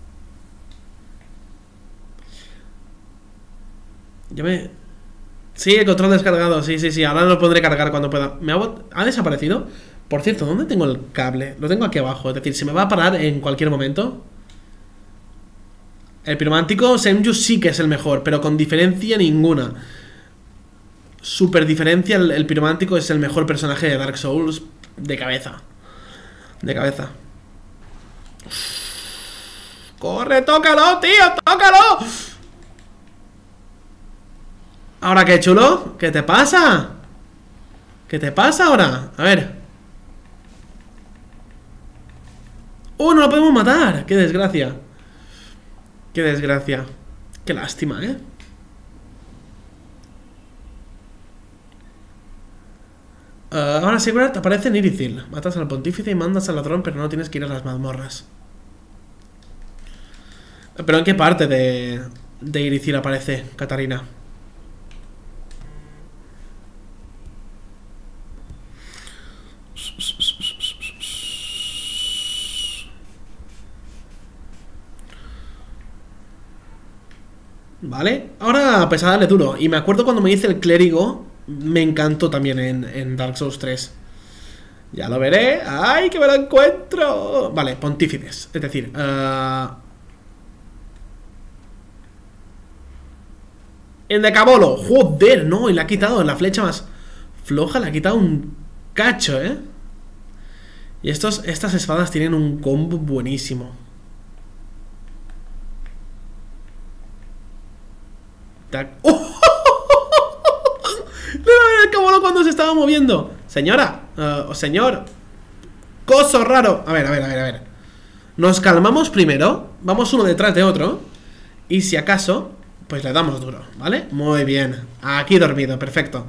Ya me... Sí, el control descargado, sí, ahora lo podré cargar cuando pueda. ¿Ha desaparecido? Por cierto, ¿dónde tengo el cable? Lo tengo aquí abajo, es decir, se me va a parar en cualquier momento. El piromántico, Senju sí que es el mejor, pero con diferencia ninguna. Super diferencia, el piromántico es el mejor personaje de Dark Souls de cabeza. De cabeza. ¡Corre, tócalo, tío! ¡Tócalo! ¿Ahora qué, chulo? ¿Qué te pasa? ¿Qué te pasa ahora? A ver. ¡Oh, no lo podemos matar! ¡Qué desgracia! ¡Qué desgracia! ¡Qué lástima, eh! Ahora Sigurd aparece en Irithyll. Matas al pontífice y mandas al ladrón, pero no tienes que ir a las mazmorras. ¿Pero en qué parte de Irithyll aparece Catarina? Vale, ahora pues a darle duro. Y me acuerdo cuando me hice el clérigo. Me encantó también en Dark Souls 3. Ya lo veré. ¡Ay, que me lo encuentro! Vale, pontífices. Es decir, el de Cabolo. Joder, no, y le ha quitado la flecha más floja. Le ha quitado un cacho, ¿eh? Y estas espadas tienen un combo buenísimo. ¡Oh! El Cabolo cuando se estaba moviendo. Señora, o señor. Coso raro. A ver. Nos calmamos primero. Vamos uno detrás de otro. Y si acaso, pues le damos duro, ¿vale? Muy bien. Aquí dormido, perfecto.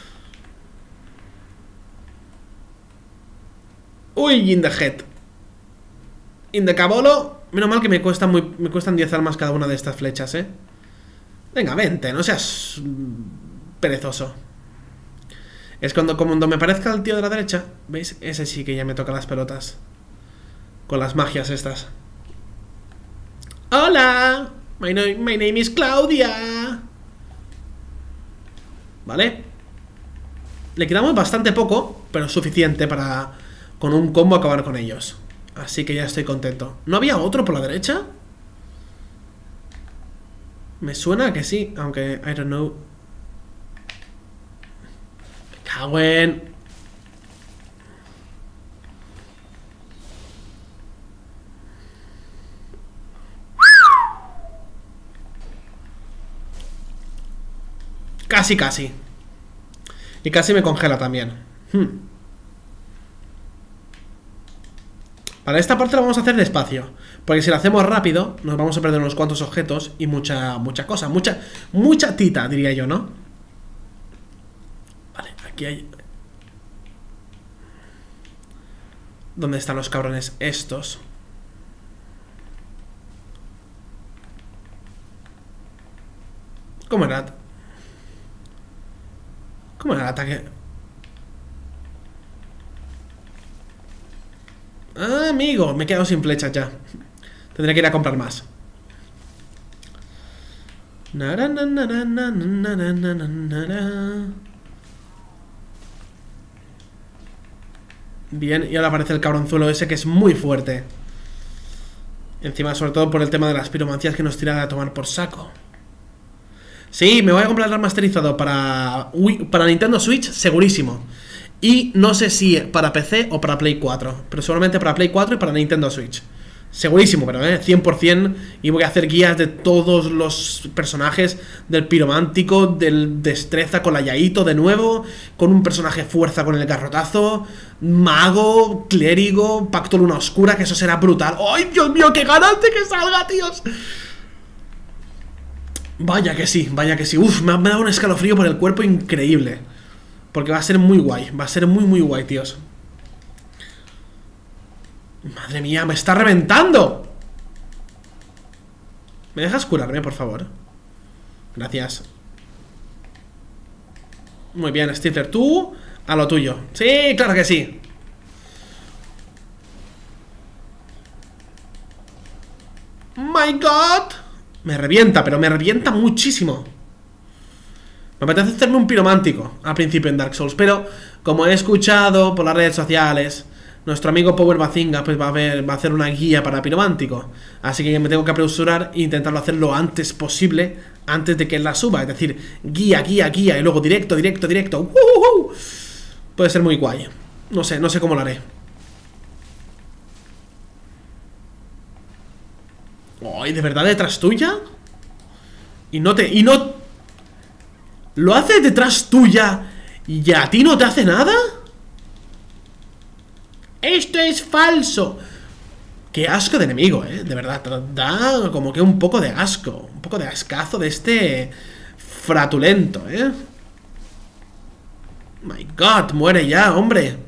Uy, in the head. In the Cabolo. Menos mal que me cuestan 10 almas cada una de estas flechas, ¿eh? Venga, vente, no seas perezoso. Es cuando me parezca el tío de la derecha. ¿Veis? Ese sí que ya me toca las pelotas. Con las magias estas. ¡Hola! My name is Claudia. Vale. Le quitamos bastante poco, pero suficiente para con un combo acabar con ellos. Así que ya estoy contento. ¿No había otro por la derecha? Me suena que sí, aunque I don't know. Me cago en... Casi. Y casi me congela también. Para esta parte la vamos a hacer despacio, porque si la hacemos rápido nos vamos a perder unos cuantos objetos y mucha cosa, mucha tita, diría yo, ¿no? Vale, aquí hay... ¿Dónde están los cabrones estos? ¿Cómo era el ataque? Ah, amigo, me he quedado sin flechas ya. Tendré que ir a comprar más. Bien, y ahora aparece el cabronzuelo ese que es muy fuerte. Encima, sobre todo por el tema de las piromancias que nos tiran a tomar por saco. Sí, me voy a comprar el remasterizado para Nintendo Switch, segurísimo. Y no sé si para PC o para Play 4, pero seguramente para Play 4 y para Nintendo Switch. Segurísimo, pero 100%. Y voy a hacer guías de todos los personajes. Del piromántico, del destreza con la Yaito de nuevo, con un personaje fuerza con el garrotazo, mago, clérigo, pacto luna oscura, que eso será brutal. ¡Ay, Dios mío, qué ganas de que salga, tíos! Vaya que sí. Uf, me ha dado un escalofrío por el cuerpo increíble. Porque va a ser muy guay. Va a ser muy guay, tíos. Madre mía, me está reventando. ¿Me dejas curarme, por favor? Gracias. Muy bien, Stifler, tú a lo tuyo. Sí, claro que sí. my god. Me revienta, pero me revienta muchísimo. Me apetece hacerme un piromántico al principio en Dark Souls, pero como he escuchado por las redes sociales, nuestro amigo Power Bazinga pues va a hacer una guía para piromántico. Así que me tengo que apresurar e intentarlo hacer lo antes posible, antes de que él la suba. Es decir, guía, guía, guía y luego directo, directo, directo. Puede ser muy guay. No sé cómo lo haré. Ay, ¿de verdad detrás tuya? Y no... ¿Lo hace detrás tuya y a ti no te hace nada? ¡Esto es falso! Qué asco de enemigo, de verdad. Da como que un poco de asco. Un poco de ascazo de este fratulento, My god, muere ya, hombre.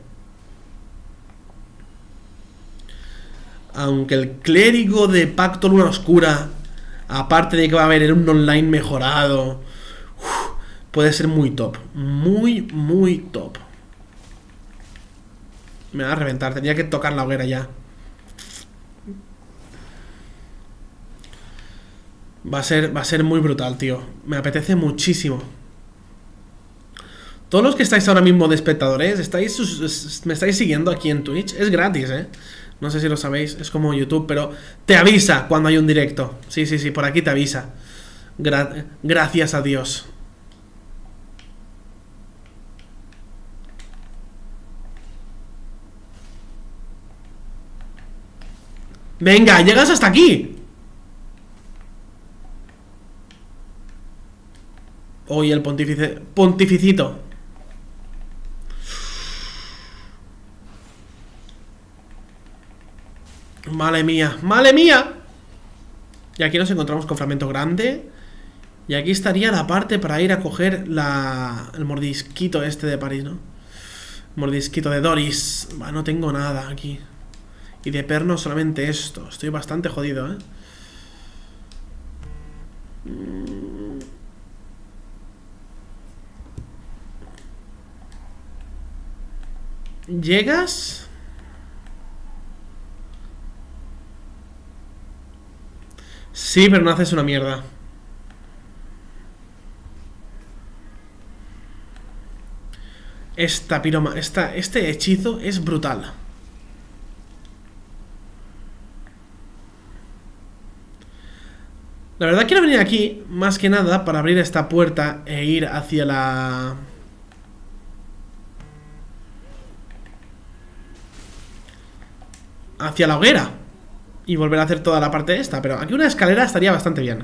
Aunque el clérigo de Pacto Luna Oscura, aparte de que va a haber un online mejorado, puede ser muy top. Muy, muy top. Me va a reventar, tenía que tocar la hoguera ya. Va a ser muy brutal, tío. Me apetece muchísimo. Todos los que estáis ahora mismo de espectadores, me estáis siguiendo aquí en Twitch. Es gratis, no sé si lo sabéis, es como YouTube, pero te avisa cuando hay un directo. Sí, por aquí te avisa. Gracias a Dios. Venga, llegas hasta aquí. Hoy el pontificito. Madre mía, madre mía. Y aquí nos encontramos con fragmento grande. Y aquí estaría la parte para ir a coger el mordisquito este de París, ¿no? Mordisquito de Doris. Bah, no tengo nada aquí. Y de perno solamente esto. Estoy bastante jodido, ¿Llegas? Sí, pero no haces una mierda. Este hechizo es brutal. La verdad quiero venir aquí, más que nada, para abrir esta puerta e ir hacia la... hacia la hoguera. Y volver a hacer toda la parte esta. Pero aquí una escalera estaría bastante bien.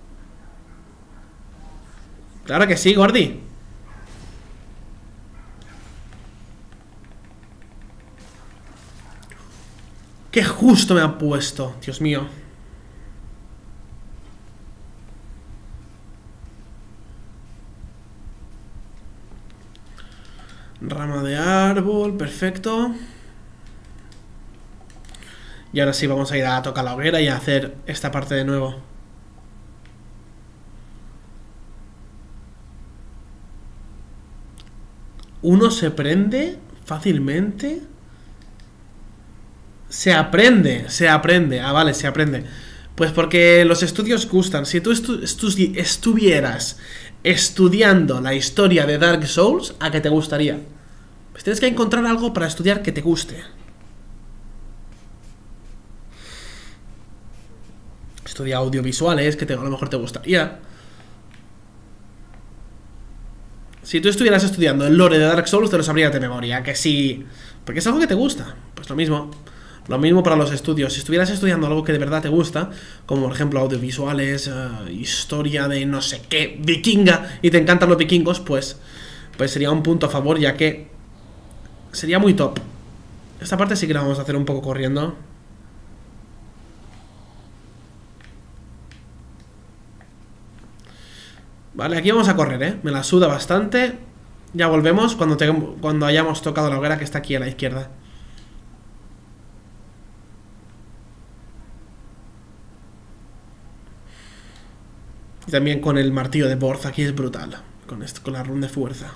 Claro que sí, Gordi. Qué justo me ha puesto, Dios mío. Rama de árbol, perfecto. Y ahora sí vamos a ir a tocar la hoguera y a hacer esta parte de nuevo. Uno se prende fácilmente. Se aprende. Ah, vale, se aprende. Pues porque los estudios gustan. Si tú estuvieras estudiando la historia de Dark Souls, ¿a qué te gustaría? Pues tienes que encontrar algo para estudiar que te guste. Estudia audiovisuales, que a lo mejor te gustaría. Si tú estuvieras estudiando el lore de Dark Souls, te lo sabrías de memoria, que sí. Porque es algo que te gusta. Pues lo mismo. Lo mismo para los estudios. Si estuvieras estudiando algo que de verdad te gusta, como por ejemplo audiovisuales, historia de no sé qué, vikinga, y te encantan los vikingos, pues sería un punto a favor, ya que sería muy top. Esta parte sí que la vamos a hacer un poco corriendo. Vale, aquí vamos a correr, me la suda bastante. Ya volvemos cuando hayamos tocado la hoguera que está aquí a la izquierda. Y también con el martillo de Borz, aquí es brutal. Con la run de fuerza.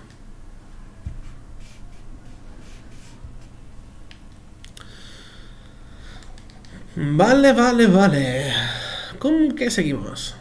Vale. ¿con qué seguimos?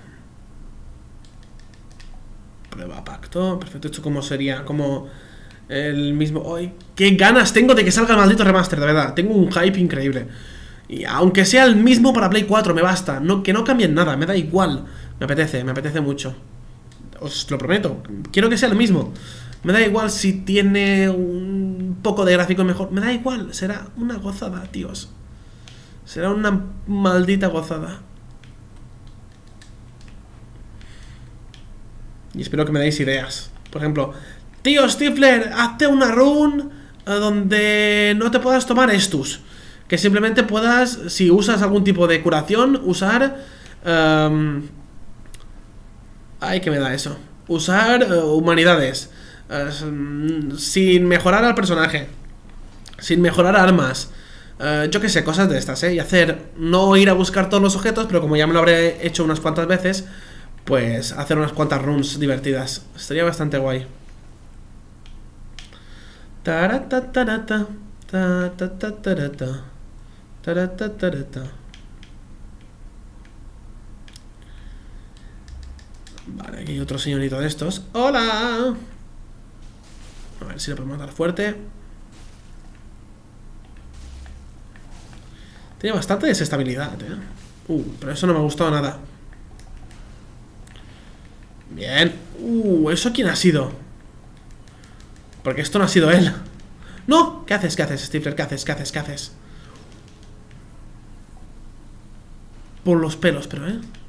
Prueba pacto. Perfecto, ¿esto cómo sería? Como el mismo... ¡Ay! ¡Qué ganas tengo de que salga el maldito remaster! De verdad, tengo un hype increíble. Y aunque sea el mismo para Play 4, me basta. Que no cambien nada, me da igual. Me apetece mucho. Os lo prometo, quiero que sea el mismo. Me da igual si tiene un poco de gráfico mejor. Me da igual, será una gozada, tíos. Será una maldita gozada. Y espero que me deis ideas. Por ejemplo, tío Stifler, hazte una run donde no te puedas tomar estus. Que simplemente puedas, si usas algún tipo de curación, usar... ay, que me da eso. Usar humanidades. Sin mejorar al personaje. Sin mejorar armas. Yo que sé, cosas de estas, y hacer... No ir a buscar todos los objetos, pero como ya me lo habré hecho unas cuantas veces, pues hacer unas cuantas runs divertidas. Estaría bastante guay. Taratatarata, taratatarata, taratatarata. Vale, aquí hay otro señorito de estos. ¡Hola! A ver si le podemos dar fuerte. Tiene bastante desestabilidad, pero eso no me ha gustado nada. Bien. ¿Eso quién ha sido? Porque esto no ha sido él. ¡No! ¿Qué haces? ¿Qué haces, Stifler? ¿Qué haces? ¿Qué haces? ¿Qué haces? Por los pelos, pero,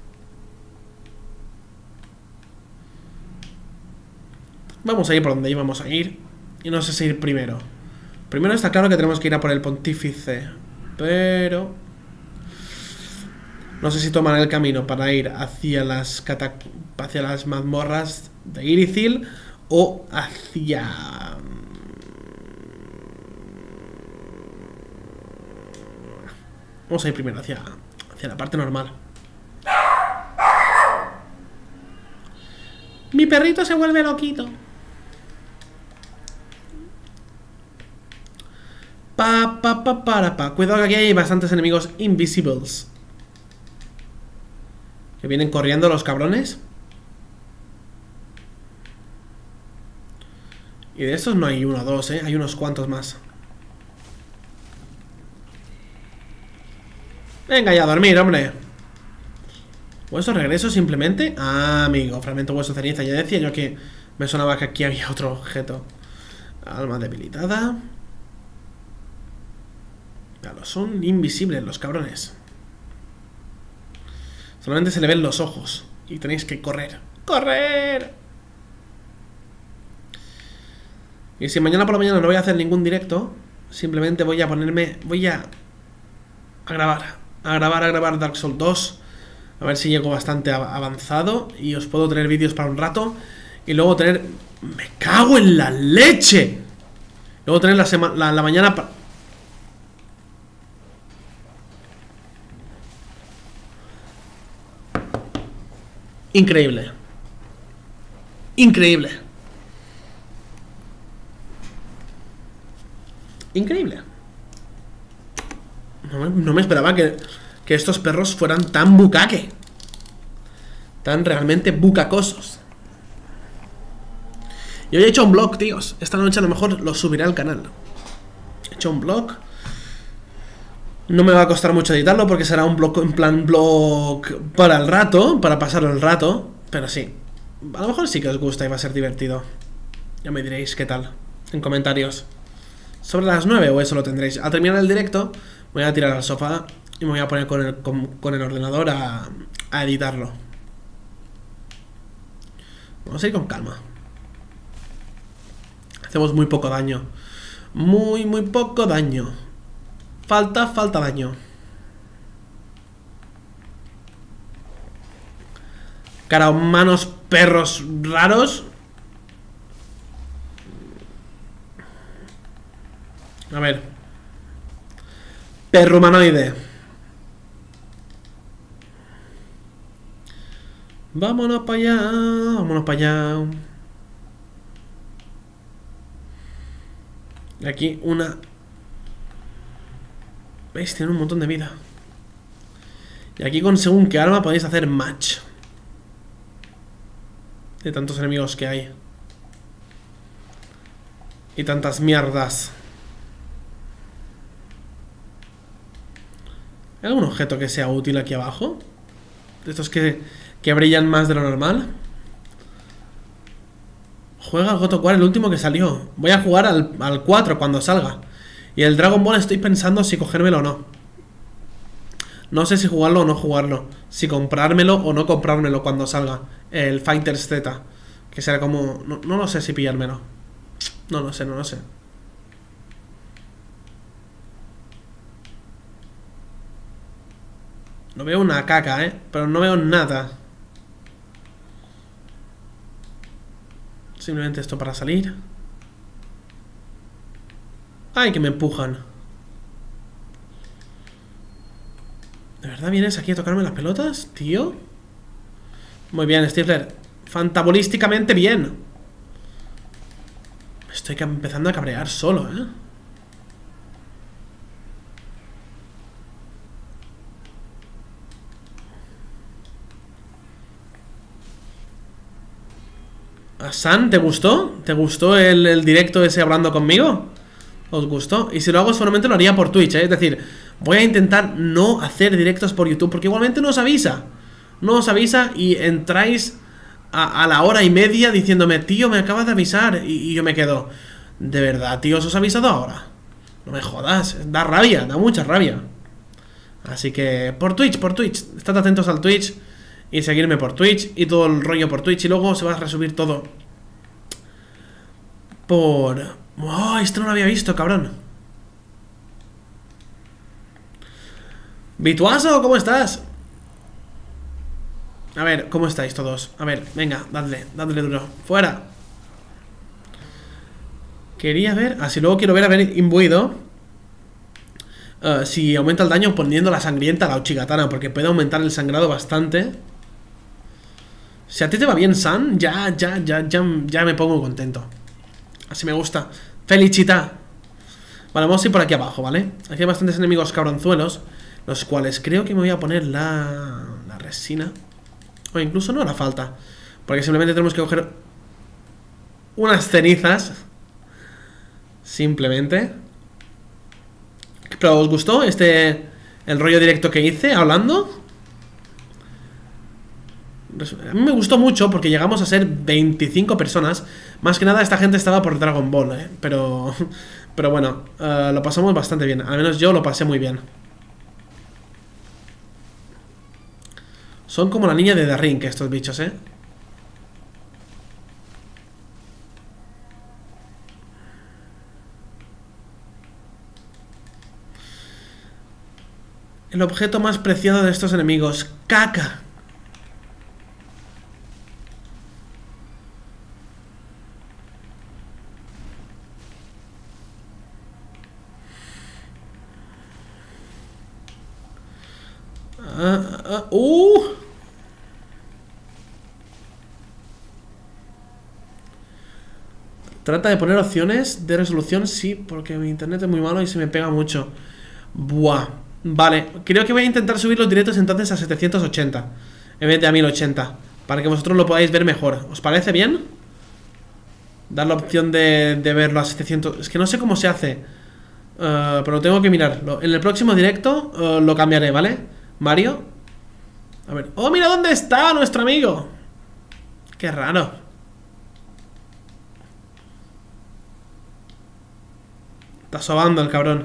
Vamos a ir por donde íbamos a ir. Y no sé si ir primero. Primero está claro que tenemos que ir a por el pontífice. Pero... no sé si toman el camino para ir hacia las mazmorras de Irithyll o hacia... vamos a ir primero hacia la parte normal. Mi perrito se vuelve loquito. Cuidado que aquí hay bastantes enemigos invisibles. Que vienen corriendo los cabrones. Y de estos no hay uno o dos, hay unos cuantos más. Venga ya a dormir, hombre. Hueso regreso simplemente. Ah, amigo, fragmento hueso ceniza. Ya decía yo que me sonaba que aquí había otro objeto. Alma debilitada. Claro, son invisibles los cabrones. Solamente se le ven los ojos. Y tenéis que correr. ¡Correr! Y si mañana por la mañana no voy a hacer ningún directo, simplemente voy a ponerme... voy a grabar. A grabar Dark Souls 2. A ver si llego bastante avanzado. Y os puedo tener vídeos para un rato. Y luego tener... ¡me cago en la leche! Luego tener la mañana... Increíble. Increíble. Increíble. No me esperaba que estos perros fueran tan bucaque. Tan realmente bucacosos. Yo he hecho un vlog, tíos. Esta noche a lo mejor lo subiré al canal. He hecho un vlog. No me va a costar mucho editarlo porque será un vlog en plan vlog para el rato, para pasar el rato. Pero sí, a lo mejor sí que os gusta y va a ser divertido. Ya me diréis qué tal en comentarios. ¿Sobre las 9 o eso lo tendréis? Al terminar el directo voy a tirar al sofá y me voy a poner con el ordenador a editarlo. Vamos a ir con calma. Hacemos muy poco daño. Muy poco daño. Falta daño. Cara, humanos, perros raros. A ver. Perro humanoide. Vámonos para allá. Vámonos para allá. Y aquí una... ¿veis? Tiene un montón de vida. Y aquí con según qué arma podéis hacer match. De tantos enemigos que hay. Y tantas mierdas. ¿Hay algún objeto que sea útil aquí abajo? De estos que brillan más de lo normal. Juega al God of War, el último que salió. Voy a jugar al 4 cuando salga. Y el Dragon Ball estoy pensando si cogérmelo o no. No sé si jugarlo o no jugarlo. Si comprármelo o no comprármelo cuando salga. El Fighters Z. Que será como... No lo sé si pillármelo. No lo sé, no lo sé. No veo una caca, pero no veo nada. Simplemente esto para salir. ¡Ay, que me empujan! ¿De verdad vienes aquí a tocarme las pelotas, tío? Muy bien, Stifler. Fantabolísticamente bien. Me estoy empezando a cabrear solo, San, ¿te gustó? ¿Te gustó el directo ese hablando conmigo? ¿Os gustó? Y si lo hago solamente lo haría por Twitch, Es decir, voy a intentar no hacer directos por YouTube porque igualmente no os avisa. No os avisa y entráis a la hora y media diciéndome, tío, me acabas de avisar. Y yo me quedo, ¿de verdad, tío, os he avisado ahora? No me jodas, da rabia, da mucha rabia. Así que por Twitch, estad atentos al Twitch. Y seguirme por Twitch y todo el rollo por Twitch. Y luego se va a resubir todo por... ¡Oh! Esto no lo había visto, cabrón. Vituaso, ¿cómo estás? A ver, ¿cómo estáis todos? A ver, venga, dadle duro. ¡Fuera! Quería ver... si luego quiero ver haber imbuido si aumenta el daño poniendo la sangrienta a la Uchigatana, porque puede aumentar el sangrado bastante. Si a ti te va bien, San, ya me pongo contento. Así me gusta. ¡Felicita! Vale, vamos a ir por aquí abajo, ¿vale? Aquí hay bastantes enemigos cabronzuelos, los cuales creo que me voy a poner la resina. O incluso no hará falta, porque simplemente tenemos que coger unas cenizas. Simplemente. ¿Pero os gustó el rollo directo que hice hablando? A mí me gustó mucho porque llegamos a ser 25 personas. Más que nada esta gente estaba por Dragon Ball, Pero bueno, lo pasamos bastante bien. Al menos yo lo pasé muy bien. Son como la niña de The Ring, estos bichos, El objeto más preciado de estos enemigos. ¡Caca! Trata de poner opciones de resolución, sí, porque mi internet es muy malo y se me pega mucho. Buah. Vale, creo que voy a intentar subir los directos entonces a 780 en vez de a 1080, para que vosotros lo podáis ver mejor. ¿Os parece bien? Dar la opción de verlo a 700. Es que no sé cómo se hace, pero tengo que mirarlo. En el próximo directo lo cambiaré, ¿vale? Mario. A ver. ¡Oh, mira dónde está nuestro amigo! ¡Qué raro! Está sobando el cabrón.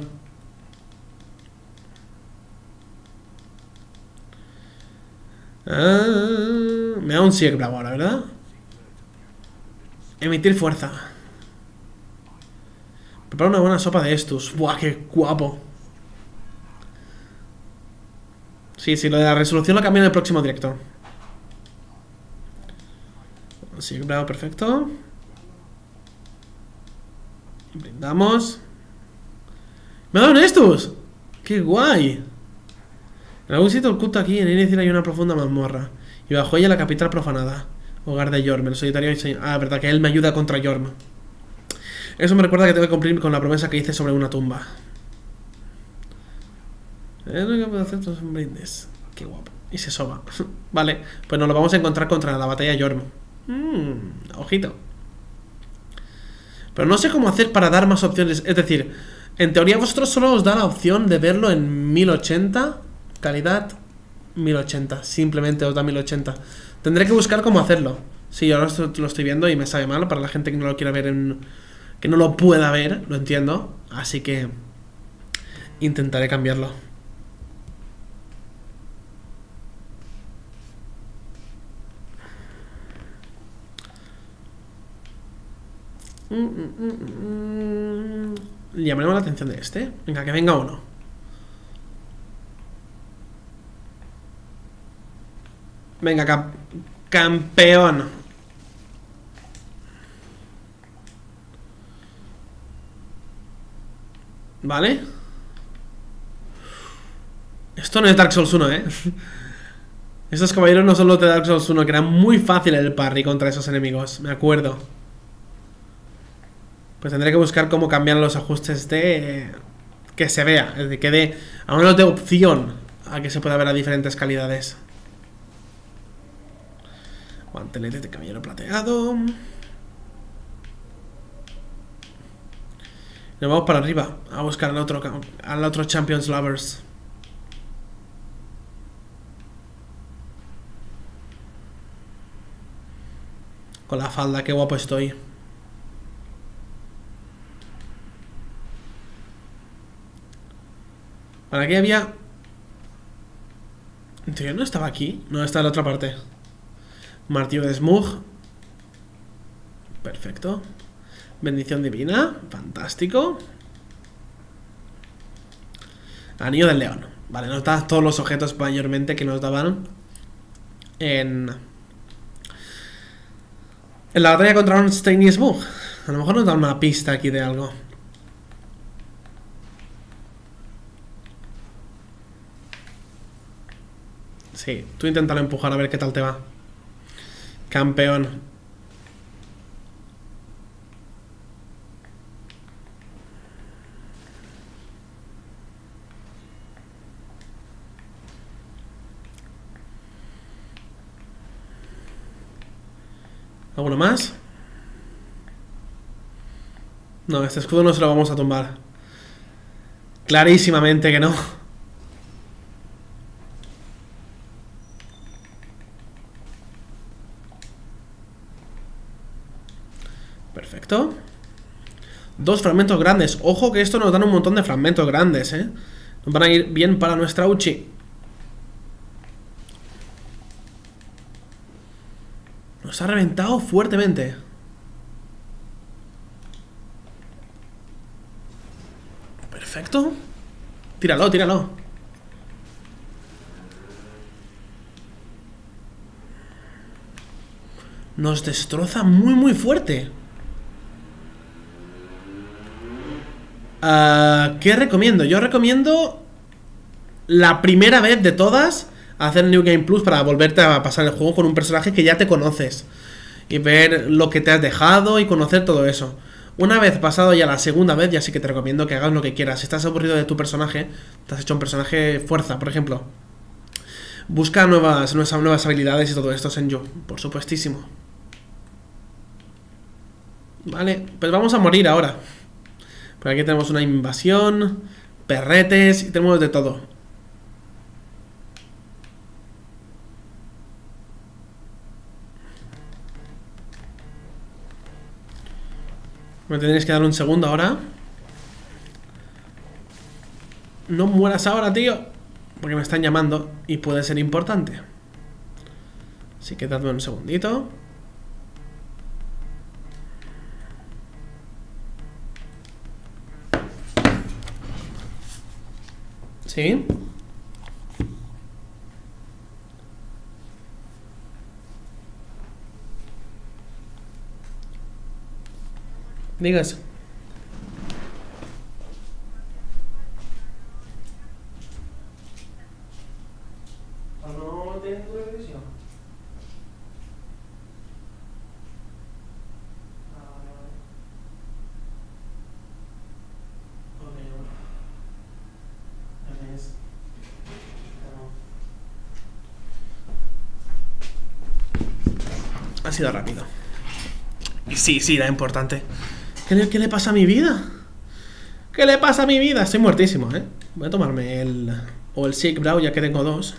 Me da un Sieg Bravo ahora, ¿verdad? Emitir fuerza. Prepara una buena sopa de estos. Buah, qué guapo. Sí, lo de la resolución lo cambio en el próximo directo. Sieg Bravo, perfecto. Brindamos. ¡Me ha dado un estos! ¡Qué guay! En algún sitio oculto aquí, en Inicial hay una profunda mazmorra. Y bajo ella la capital profanada. Hogar de Yorm, el solitario señor. Verdad, que él me ayuda contra Yorm. Eso me recuerda que tengo que cumplir con la promesa que hice sobre una tumba. Es lo que puedo hacer, todos son brindis. Qué guapo. Y se soba. Vale, pues nos lo vamos a encontrar contra la batalla Yorm. Ojito. Pero no sé cómo hacer para dar más opciones. Es decir, en teoría vosotros solo os da la opción de verlo en 1080. Calidad 1080. Simplemente os da 1080. Tendré que buscar cómo hacerlo. Sí, ahora lo estoy viendo y me sabe mal. Para la gente que no lo quiera ver que no lo pueda ver, lo entiendo. Así que intentaré cambiarlo. Llamaremos la atención de este. Venga, que venga uno. Venga, campeón. Vale. Esto no es Dark Souls 1, Esos caballeros no son los de Dark Souls 1, que era muy fácil el parry contra esos enemigos, me acuerdo. Pues tendré que buscar cómo cambiar los ajustes de... que se vea, es decir, que dé a menos de opción a que se pueda ver a diferentes calidades. Guantelete de caballero plateado. Nos vamos para arriba a buscar al otro Champions Lovers. Con la falda, qué guapo estoy. ¿Para qué había? ¿En teoría no estaba aquí? No, está en la otra parte. Martillo de Smug. Perfecto. Bendición divina. Fantástico. Anillo del león. Vale, nos da todos los objetos mayormente que nos daban en la batalla contra un Steiny Smug. A lo mejor nos da una pista aquí de algo. Sí, tú inténtalo empujar a ver qué tal te va. Campeón. ¿Alguno más? No, este escudo no se lo vamos a tumbar. Clarísimamente que no. Perfecto. 2 fragmentos grandes. Ojo que esto nos dan un montón de fragmentos grandes, Nos van a ir bien para nuestra Uchi. Nos ha reventado fuertemente. Perfecto. Tíralo, tíralo. Nos destroza muy, muy fuerte. ¿Qué recomiendo? Yo recomiendo la primera vez de todas hacer New Game Plus para volverte a pasar el juego con un personaje que ya te conoces y ver lo que te has dejado y conocer todo eso. Una vez pasado ya la segunda vez, ya sí que te recomiendo que hagas lo que quieras. Si estás aburrido de tu personaje, te has hecho un personaje fuerza, por ejemplo, busca nuevas habilidades y todo esto, Senju, por supuestísimo. Vale, pues vamos a morir ahora. Por aquí tenemos una invasión, perretes y tenemos de todo. Me tendréis que dar un segundo ahora. No mueras ahora, tío, porque me están llamando y puede ser importante. Así que dadme un segundito. ¿Sí? Digas. ¿No tienes tu televisión? Ha sido rápido. Y sí, era importante. ¿Qué le pasa a mi vida? ¿Qué le pasa a mi vida? Estoy muertísimo, ¿eh? Voy a tomarme el... O el Shake Brow, ya que tengo dos.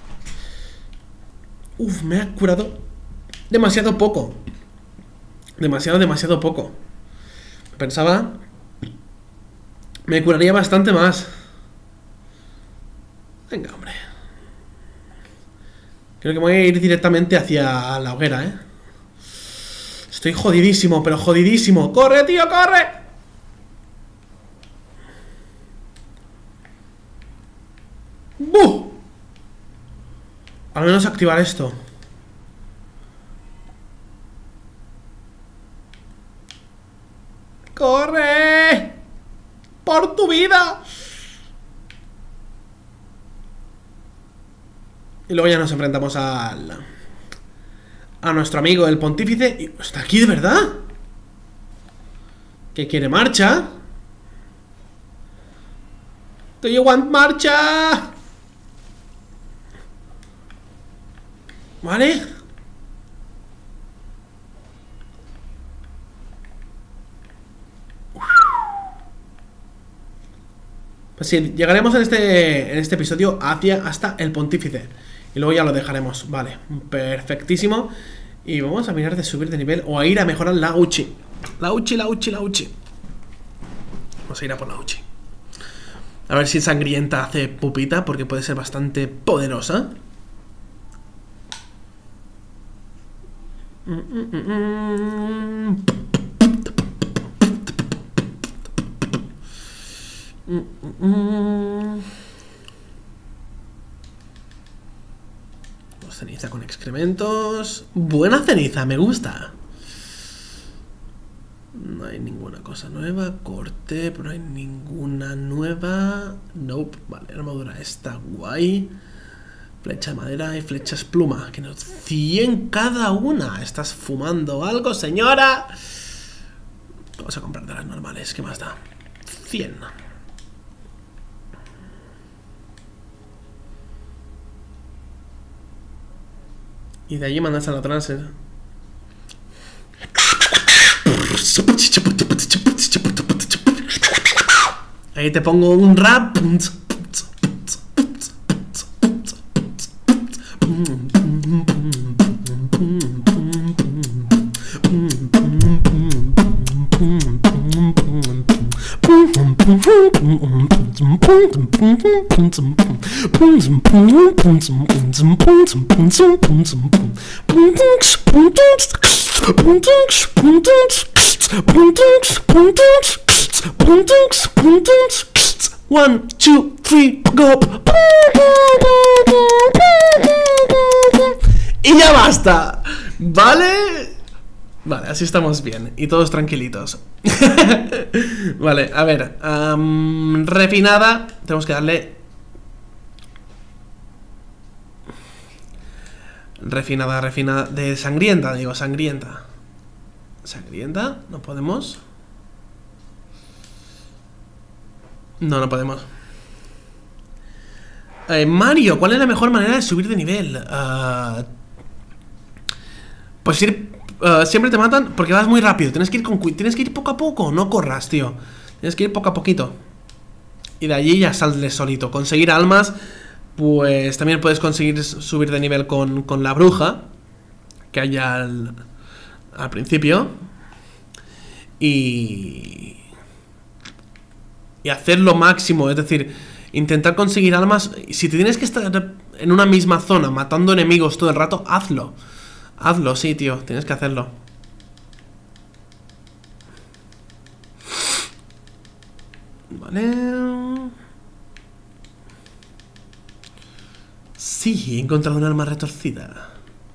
Uf, me ha curado demasiado poco. Demasiado poco. Pensaba... Me curaría bastante más. Venga, hombre. Creo que voy a ir directamente hacia la hoguera, ¿eh? Estoy jodidísimo, pero jodidísimo. ¡Corre, tío, corre! ¡Buh! Al menos activar esto. ¡Corre! ¡Por tu vida! Y luego ya nos enfrentamos a nuestro amigo el pontífice. Y está aquí de verdad. ¿Qué quiere? ¿Marcha? ¿Do you want marcha? ¿Vale? Pues sí, llegaremos en este episodio hasta el pontífice. Y luego ya lo dejaremos. Vale, perfectísimo. Y vamos a mirar de subir de nivel o a ir a mejorar la Uchi. La Uchi. Vamos a ir a por la Uchi. A ver si sangrienta hace pupita, porque puede ser bastante poderosa. Ceniza con excrementos. Buena ceniza, me gusta. No hay ninguna cosa nueva. Corte, pero no hay ninguna nueva. Nope. Vale, armadura está guay. Flecha de madera y flechas pluma. Que nos 100 cada una. ¿Estás fumando algo, señora? Vamos a comprar de las normales. ¿Qué más da? 100. Y de allí mandas a la trance. Ahí te pongo un rap. One, two, three, go. Y ya basta. ¿Vale? Vale, así estamos bien. Y todos tranquilitos. Vale, a ver. Refinada. Tenemos que darle... Refinada. De sangrienta, digo, sangrienta. ¿Sangrienta? ¿No podemos? No podemos. Mario, ¿cuál es la mejor manera de subir de nivel? Pues ir... siempre te matan porque vas muy rápido. Tienes que ir poco a poco. No corras, tío. Tienes que ir poco a poquito. Y de allí ya sales solito. Conseguir almas, pues también puedes conseguir subir de nivel con la bruja que hay al principio. Y hacer lo máximo. Es decir, intentar conseguir almas. Si te tienes que estar en una misma zona matando enemigos todo el rato, hazlo. Hazlo, sí, tío, tienes que hacerlo. Vale. Sí, he encontrado un arma retorcida.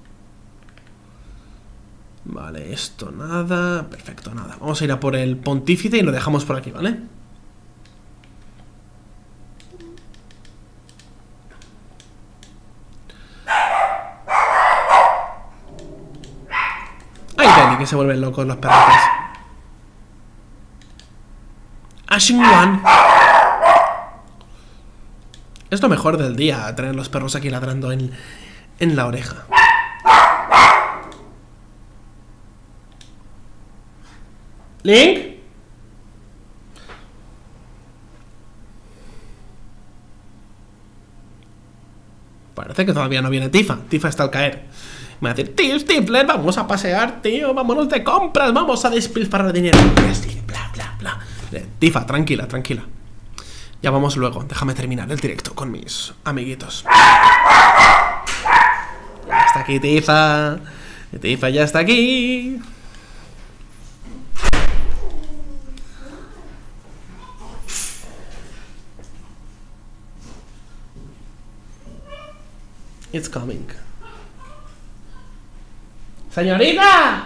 Vale, esto nada. Perfecto, nada. Vamos a ir a por el pontífice y lo dejamos por aquí, ¿vale? Que se vuelven locos los perritos. Ashen One. Es lo mejor del día, tener los perros aquí ladrando en la oreja. ¿Link? Parece que todavía no viene Tifa. Tifa está al caer. Me va a decir, tío Stifler, vamos a pasear, tío. Vámonos de compras, vamos a despilfarrar dinero. Sí, bla, bla, bla. Tifa, tranquila, tranquila. Ya vamos luego. Déjame terminar el directo con mis amiguitos. Ya está aquí Tifa. Tifa ya está aquí. It's coming. ¡Señorita!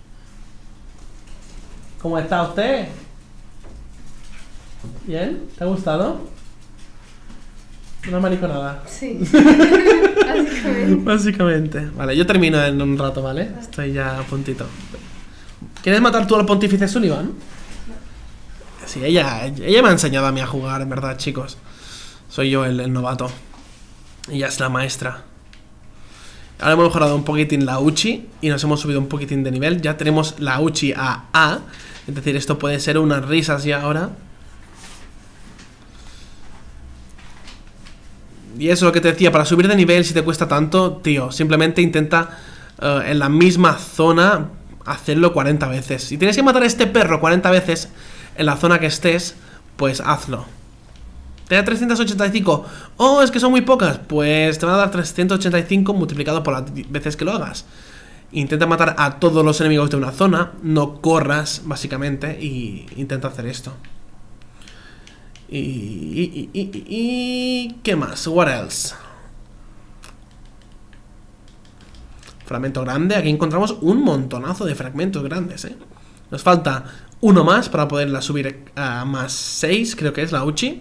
¿Cómo está usted? ¿Bien? ¿Te ha gustado? Una mariconada. Sí. Básicamente. Básicamente. Vale, yo termino en un rato, ¿vale? Estoy ya a puntito. ¿Quieres matar tú al pontífice Sullivan? Sí, ella me ha enseñado a mí a jugar, en verdad, chicos. Soy yo el novato. Ella es la maestra. Ahora hemos mejorado un poquitín la Uchi y nos hemos subido un poquitín de nivel. Ya tenemos la Uchi a A. Es decir, esto puede ser unas risas ya ahora. Y eso es lo que te decía, para subir de nivel si te cuesta tanto, tío, simplemente intenta en la misma zona hacerlo 40 veces. Si tienes que matar a este perro 40 veces en la zona que estés, pues hazlo. Te da 385. Oh, es que son muy pocas. Pues te van a dar 385 multiplicado por las veces que lo hagas. Intenta matar a todos los enemigos de una zona. No corras, básicamente. Y intenta hacer esto. Y ¿qué más? What else? Fragmento grande. Aquí encontramos un montonazo de fragmentos grandes, ¿eh? Nos falta uno más para poderla subir a más 6. Creo que es la Uchi.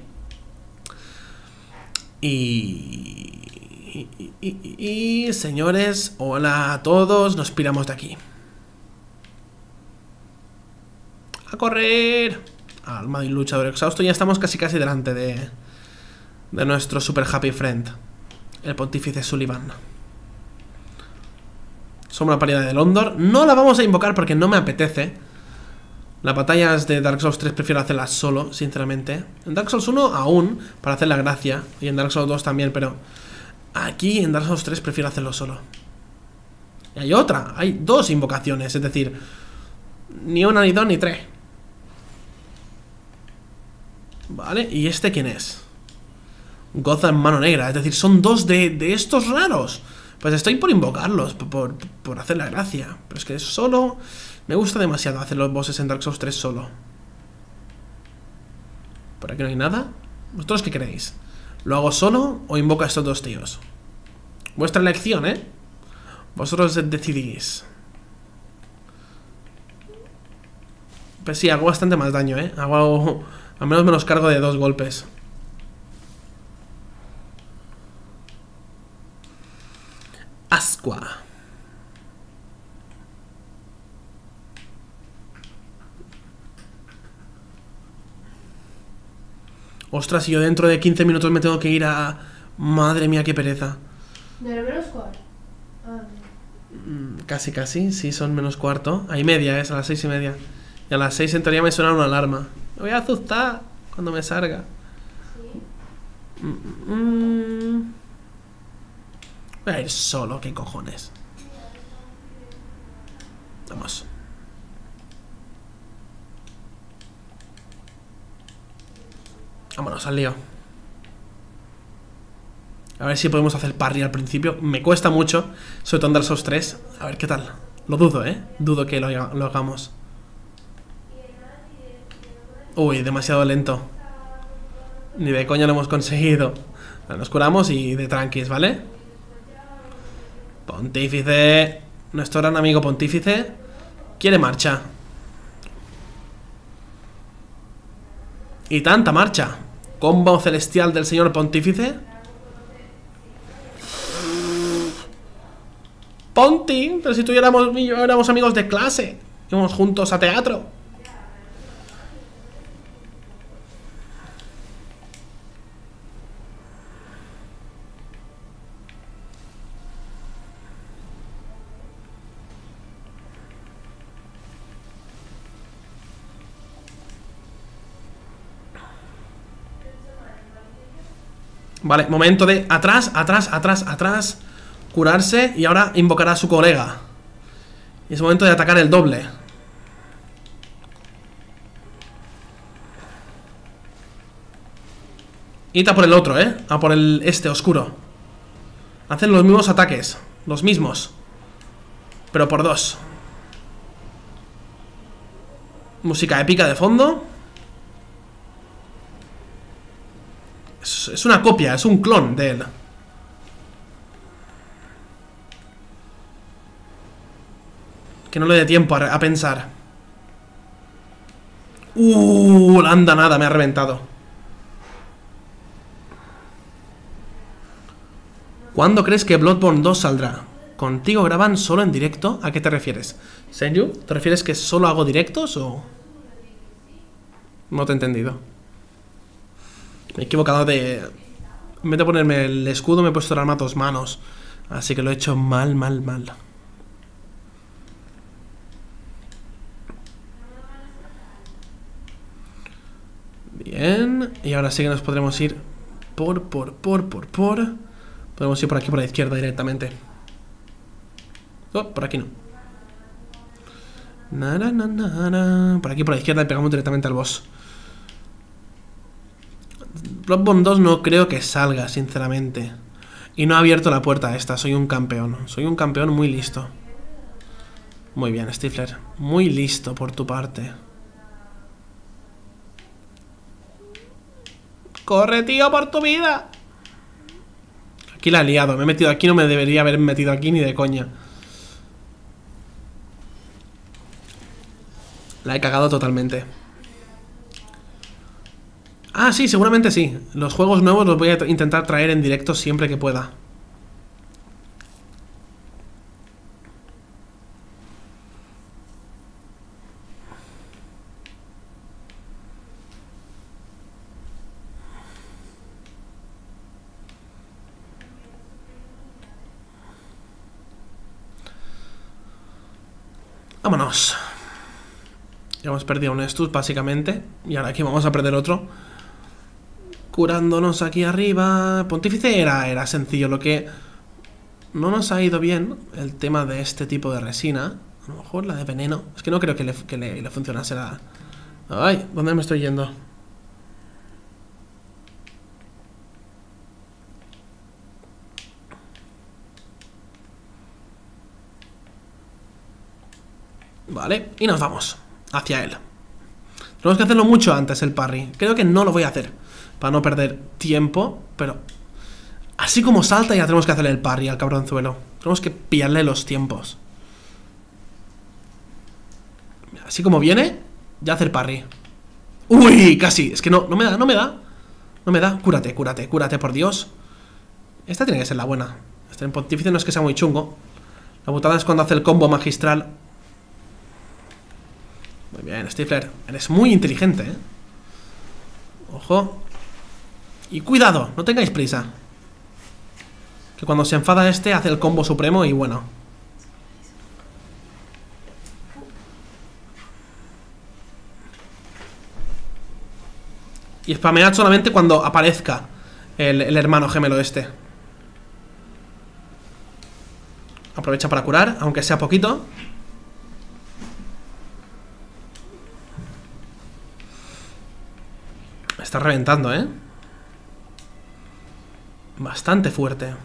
Y señores, hola a todos, nos piramos de aquí. ¡A correr! Alma de luchador exhausto, ya estamos casi delante de nuestro super happy friend, el pontífice Sullivan. Sombra pálida de Londor. No la vamos a invocar porque no me apetece. Las batallas de Dark Souls 3 prefiero hacerlas solo, sinceramente. En Dark Souls 1 aún, para hacer la gracia. Y en Dark Souls 2 también, pero aquí en Dark Souls 3 prefiero hacerlo solo. Y hay otra, hay dos invocaciones, es decir, ni una, ni dos, ni tres. Vale, ¿y este quién es? Goza en mano negra, es decir, son dos de estos raros. Pues estoy por invocarlos, por hacer la gracia. Pero es que solo... Me gusta demasiado hacer los bosses en Dark Souls 3 solo. ¿Por aquí no hay nada? ¿Vosotros qué queréis? ¿Lo hago solo o invoco a estos dos tíos? Vuestra elección, ¿eh? Vosotros decidís. Pues sí, hago bastante más daño, ¿eh? Hago... Al menos me los cargo de 2 golpes. Asqua. Ostras, si yo dentro de 15 minutos me tengo que ir a... Madre mía, qué pereza. ¿No era menos cuarto? Casi, sí, son menos cuarto. A y media, es a las 6:30. Y a las 6 en teoría me suena una alarma. Me voy a asustar cuando me salga. Sí. Voy a ir solo, qué cojones. Vamos. Vámonos al lío. A ver si podemos hacer parry al principio. Me cuesta mucho, sobre todo en Dark Souls 3. A ver qué tal. Lo dudo, ¿eh? Dudo que lo hagamos. Uy, demasiado lento. Ni de coña lo hemos conseguido. Vale, nos curamos y de tranquis, ¿vale? Pontífice. Nuestro gran amigo Pontífice quiere marcha. Y tanta marcha. Combo celestial del señor Pontífice. Ponti, pero si tú y yo éramos amigos de clase. Íbamos juntos a teatro. Vale, momento de atrás, atrás, atrás, atrás. Curarse y ahora invocará a su colega. Y es momento de atacar el doble. Ita por el otro, a por el este oscuro. Hacen los mismos ataques. Los mismos. Pero por 2. Música épica de fondo. Es una copia, es un clon de él. Que no le dé tiempo a pensar. La andanada me ha reventado. ¿Cuándo crees que Bloodborne 2 saldrá? ¿Contigo graban solo en directo? ¿A qué te refieres? ¿Senju? ¿Te refieres que solo hago directos o...? No te he entendido. Me he equivocado de... En vez de ponerme el escudo me he puesto el arma a 2 manos. Así que lo he hecho mal, mal, mal. Bien. Y ahora sí que nos podremos ir Podemos ir por aquí, por la izquierda directamente. Oh, por aquí no. Por aquí, por la izquierda, y pegamos directamente al boss. Bloodborne 2 no creo que salga, sinceramente. Y no ha abierto la puerta a esta. Soy un campeón. Soy un campeón muy listo. Muy bien, Stifler. Muy listo por tu parte. ¡Corre, tío, por tu vida! Aquí la he liado. Me he metido aquí. No me debería haber metido aquí ni de coña. La he cagado totalmente. Ah, sí, seguramente sí. Los juegos nuevos los voy a intentar traer en directo siempre que pueda. Vámonos. Ya hemos perdido un Estus, básicamente. Y ahora aquí vamos a perder otro. Curándonos aquí arriba. Pontífice era sencillo. Lo que no nos ha ido bien, el tema de este tipo de resina. A lo mejor la de veneno. Es que no creo que le funcionase la... Ay, ¿dónde me estoy yendo? Vale, y nos vamos hacia él. Tenemos que hacerlo mucho antes el parry. Creo que no lo voy a hacer para no perder tiempo, pero así como salta ya tenemos que hacerle el parry al cabronzuelo. Tenemos que pillarle los tiempos. Así como viene, ya hacer parry. ¡Uy! Casi, es que no me da, no me da. No me da, cúrate, cúrate, cúrate, por Dios. Esta tiene que ser la buena. Este en Pontífice no es que sea muy chungo. La putada es cuando hace el combo magistral. Muy bien, Stifler. Eres muy inteligente, ¿eh? Ojo. Y cuidado, no tengáis prisa. Que cuando se enfada este hace el combo supremo y bueno. Y spamead solamente cuando aparezca el hermano gemelo este. Aprovecha para curar, aunque sea poquito. Está reventando, ¿eh? Bastante fuerte.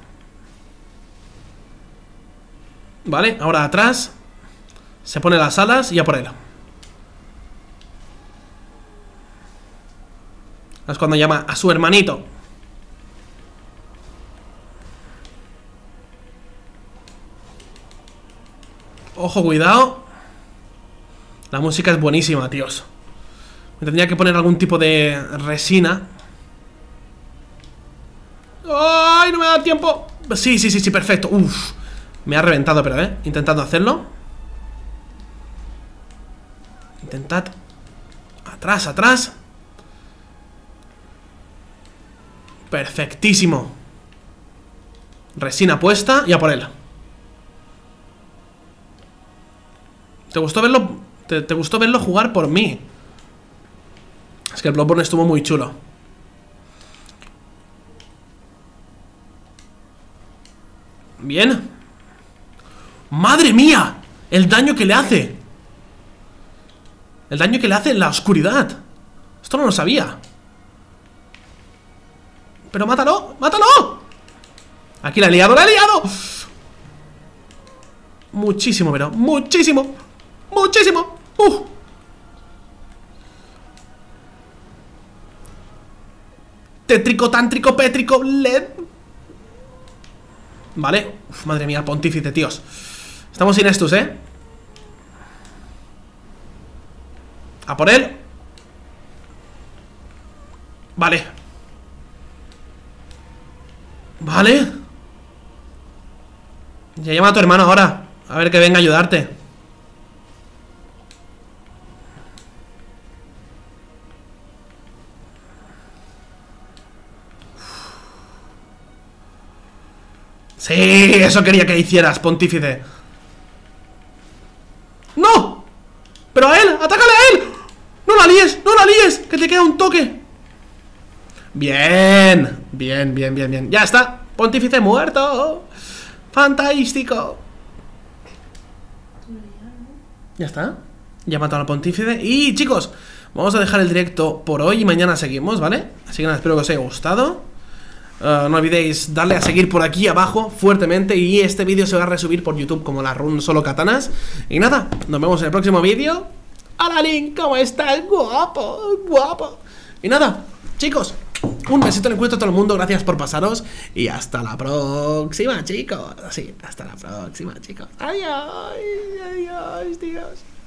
Vale, ahora atrás. Se pone las alas y a por él. Es cuando llama a su hermanito. Ojo, cuidado. La música es buenísima, tíos. Me tendría que poner algún tipo de resina. ¡Ay! No me da tiempo. Sí, perfecto. Uf. Me ha reventado, pero intentando hacerlo. Intentad. Atrás, atrás. Perfectísimo. Resina puesta y a por él. ¿Te gustó verlo? ¿Te gustó verlo jugar por mí? Es que el Bloodborne estuvo muy chulo. Bien. ¡Madre mía! El daño que le hace. El daño que le hace en la oscuridad. Esto no lo sabía. Pero mátalo, mátalo. Aquí la he liado, la he liado. Muchísimo, pero muchísimo. Muchísimo. Tétrico, tántrico, pétrico, led. Vale. Uf, madre mía, el pontífice, tíos. Estamos sin estos, A por él. Vale. Vale. Ya llama a tu hermano ahora. A ver que venga a ayudarte. Sí, eso quería que hicieras, pontífice. ¡No! ¡Pero a él! ¡Atácale a él! ¡No la líes! ¡No la líes! ¡Que te queda un toque! Bien. Bien, bien, bien, bien. Ya está. Pontífice muerto. Fantástico. Ya está. Ya he matado al pontífice. Y chicos, vamos a dejar el directo por hoy y mañana seguimos, ¿vale? Así que nada, espero que os haya gustado. No olvidéis darle a seguir por aquí abajo fuertemente. Y este vídeo se va a resubir por YouTube como la run solo katanas. Y nada, nos vemos en el próximo vídeo. Hola Link, ¿cómo estás? Guapo, guapo. Y nada, chicos, un besito en el cuello a todo el mundo. Gracias por pasaros. Y hasta la próxima, chicos. Sí, hasta la próxima, chicos. Adiós, adiós, tíos.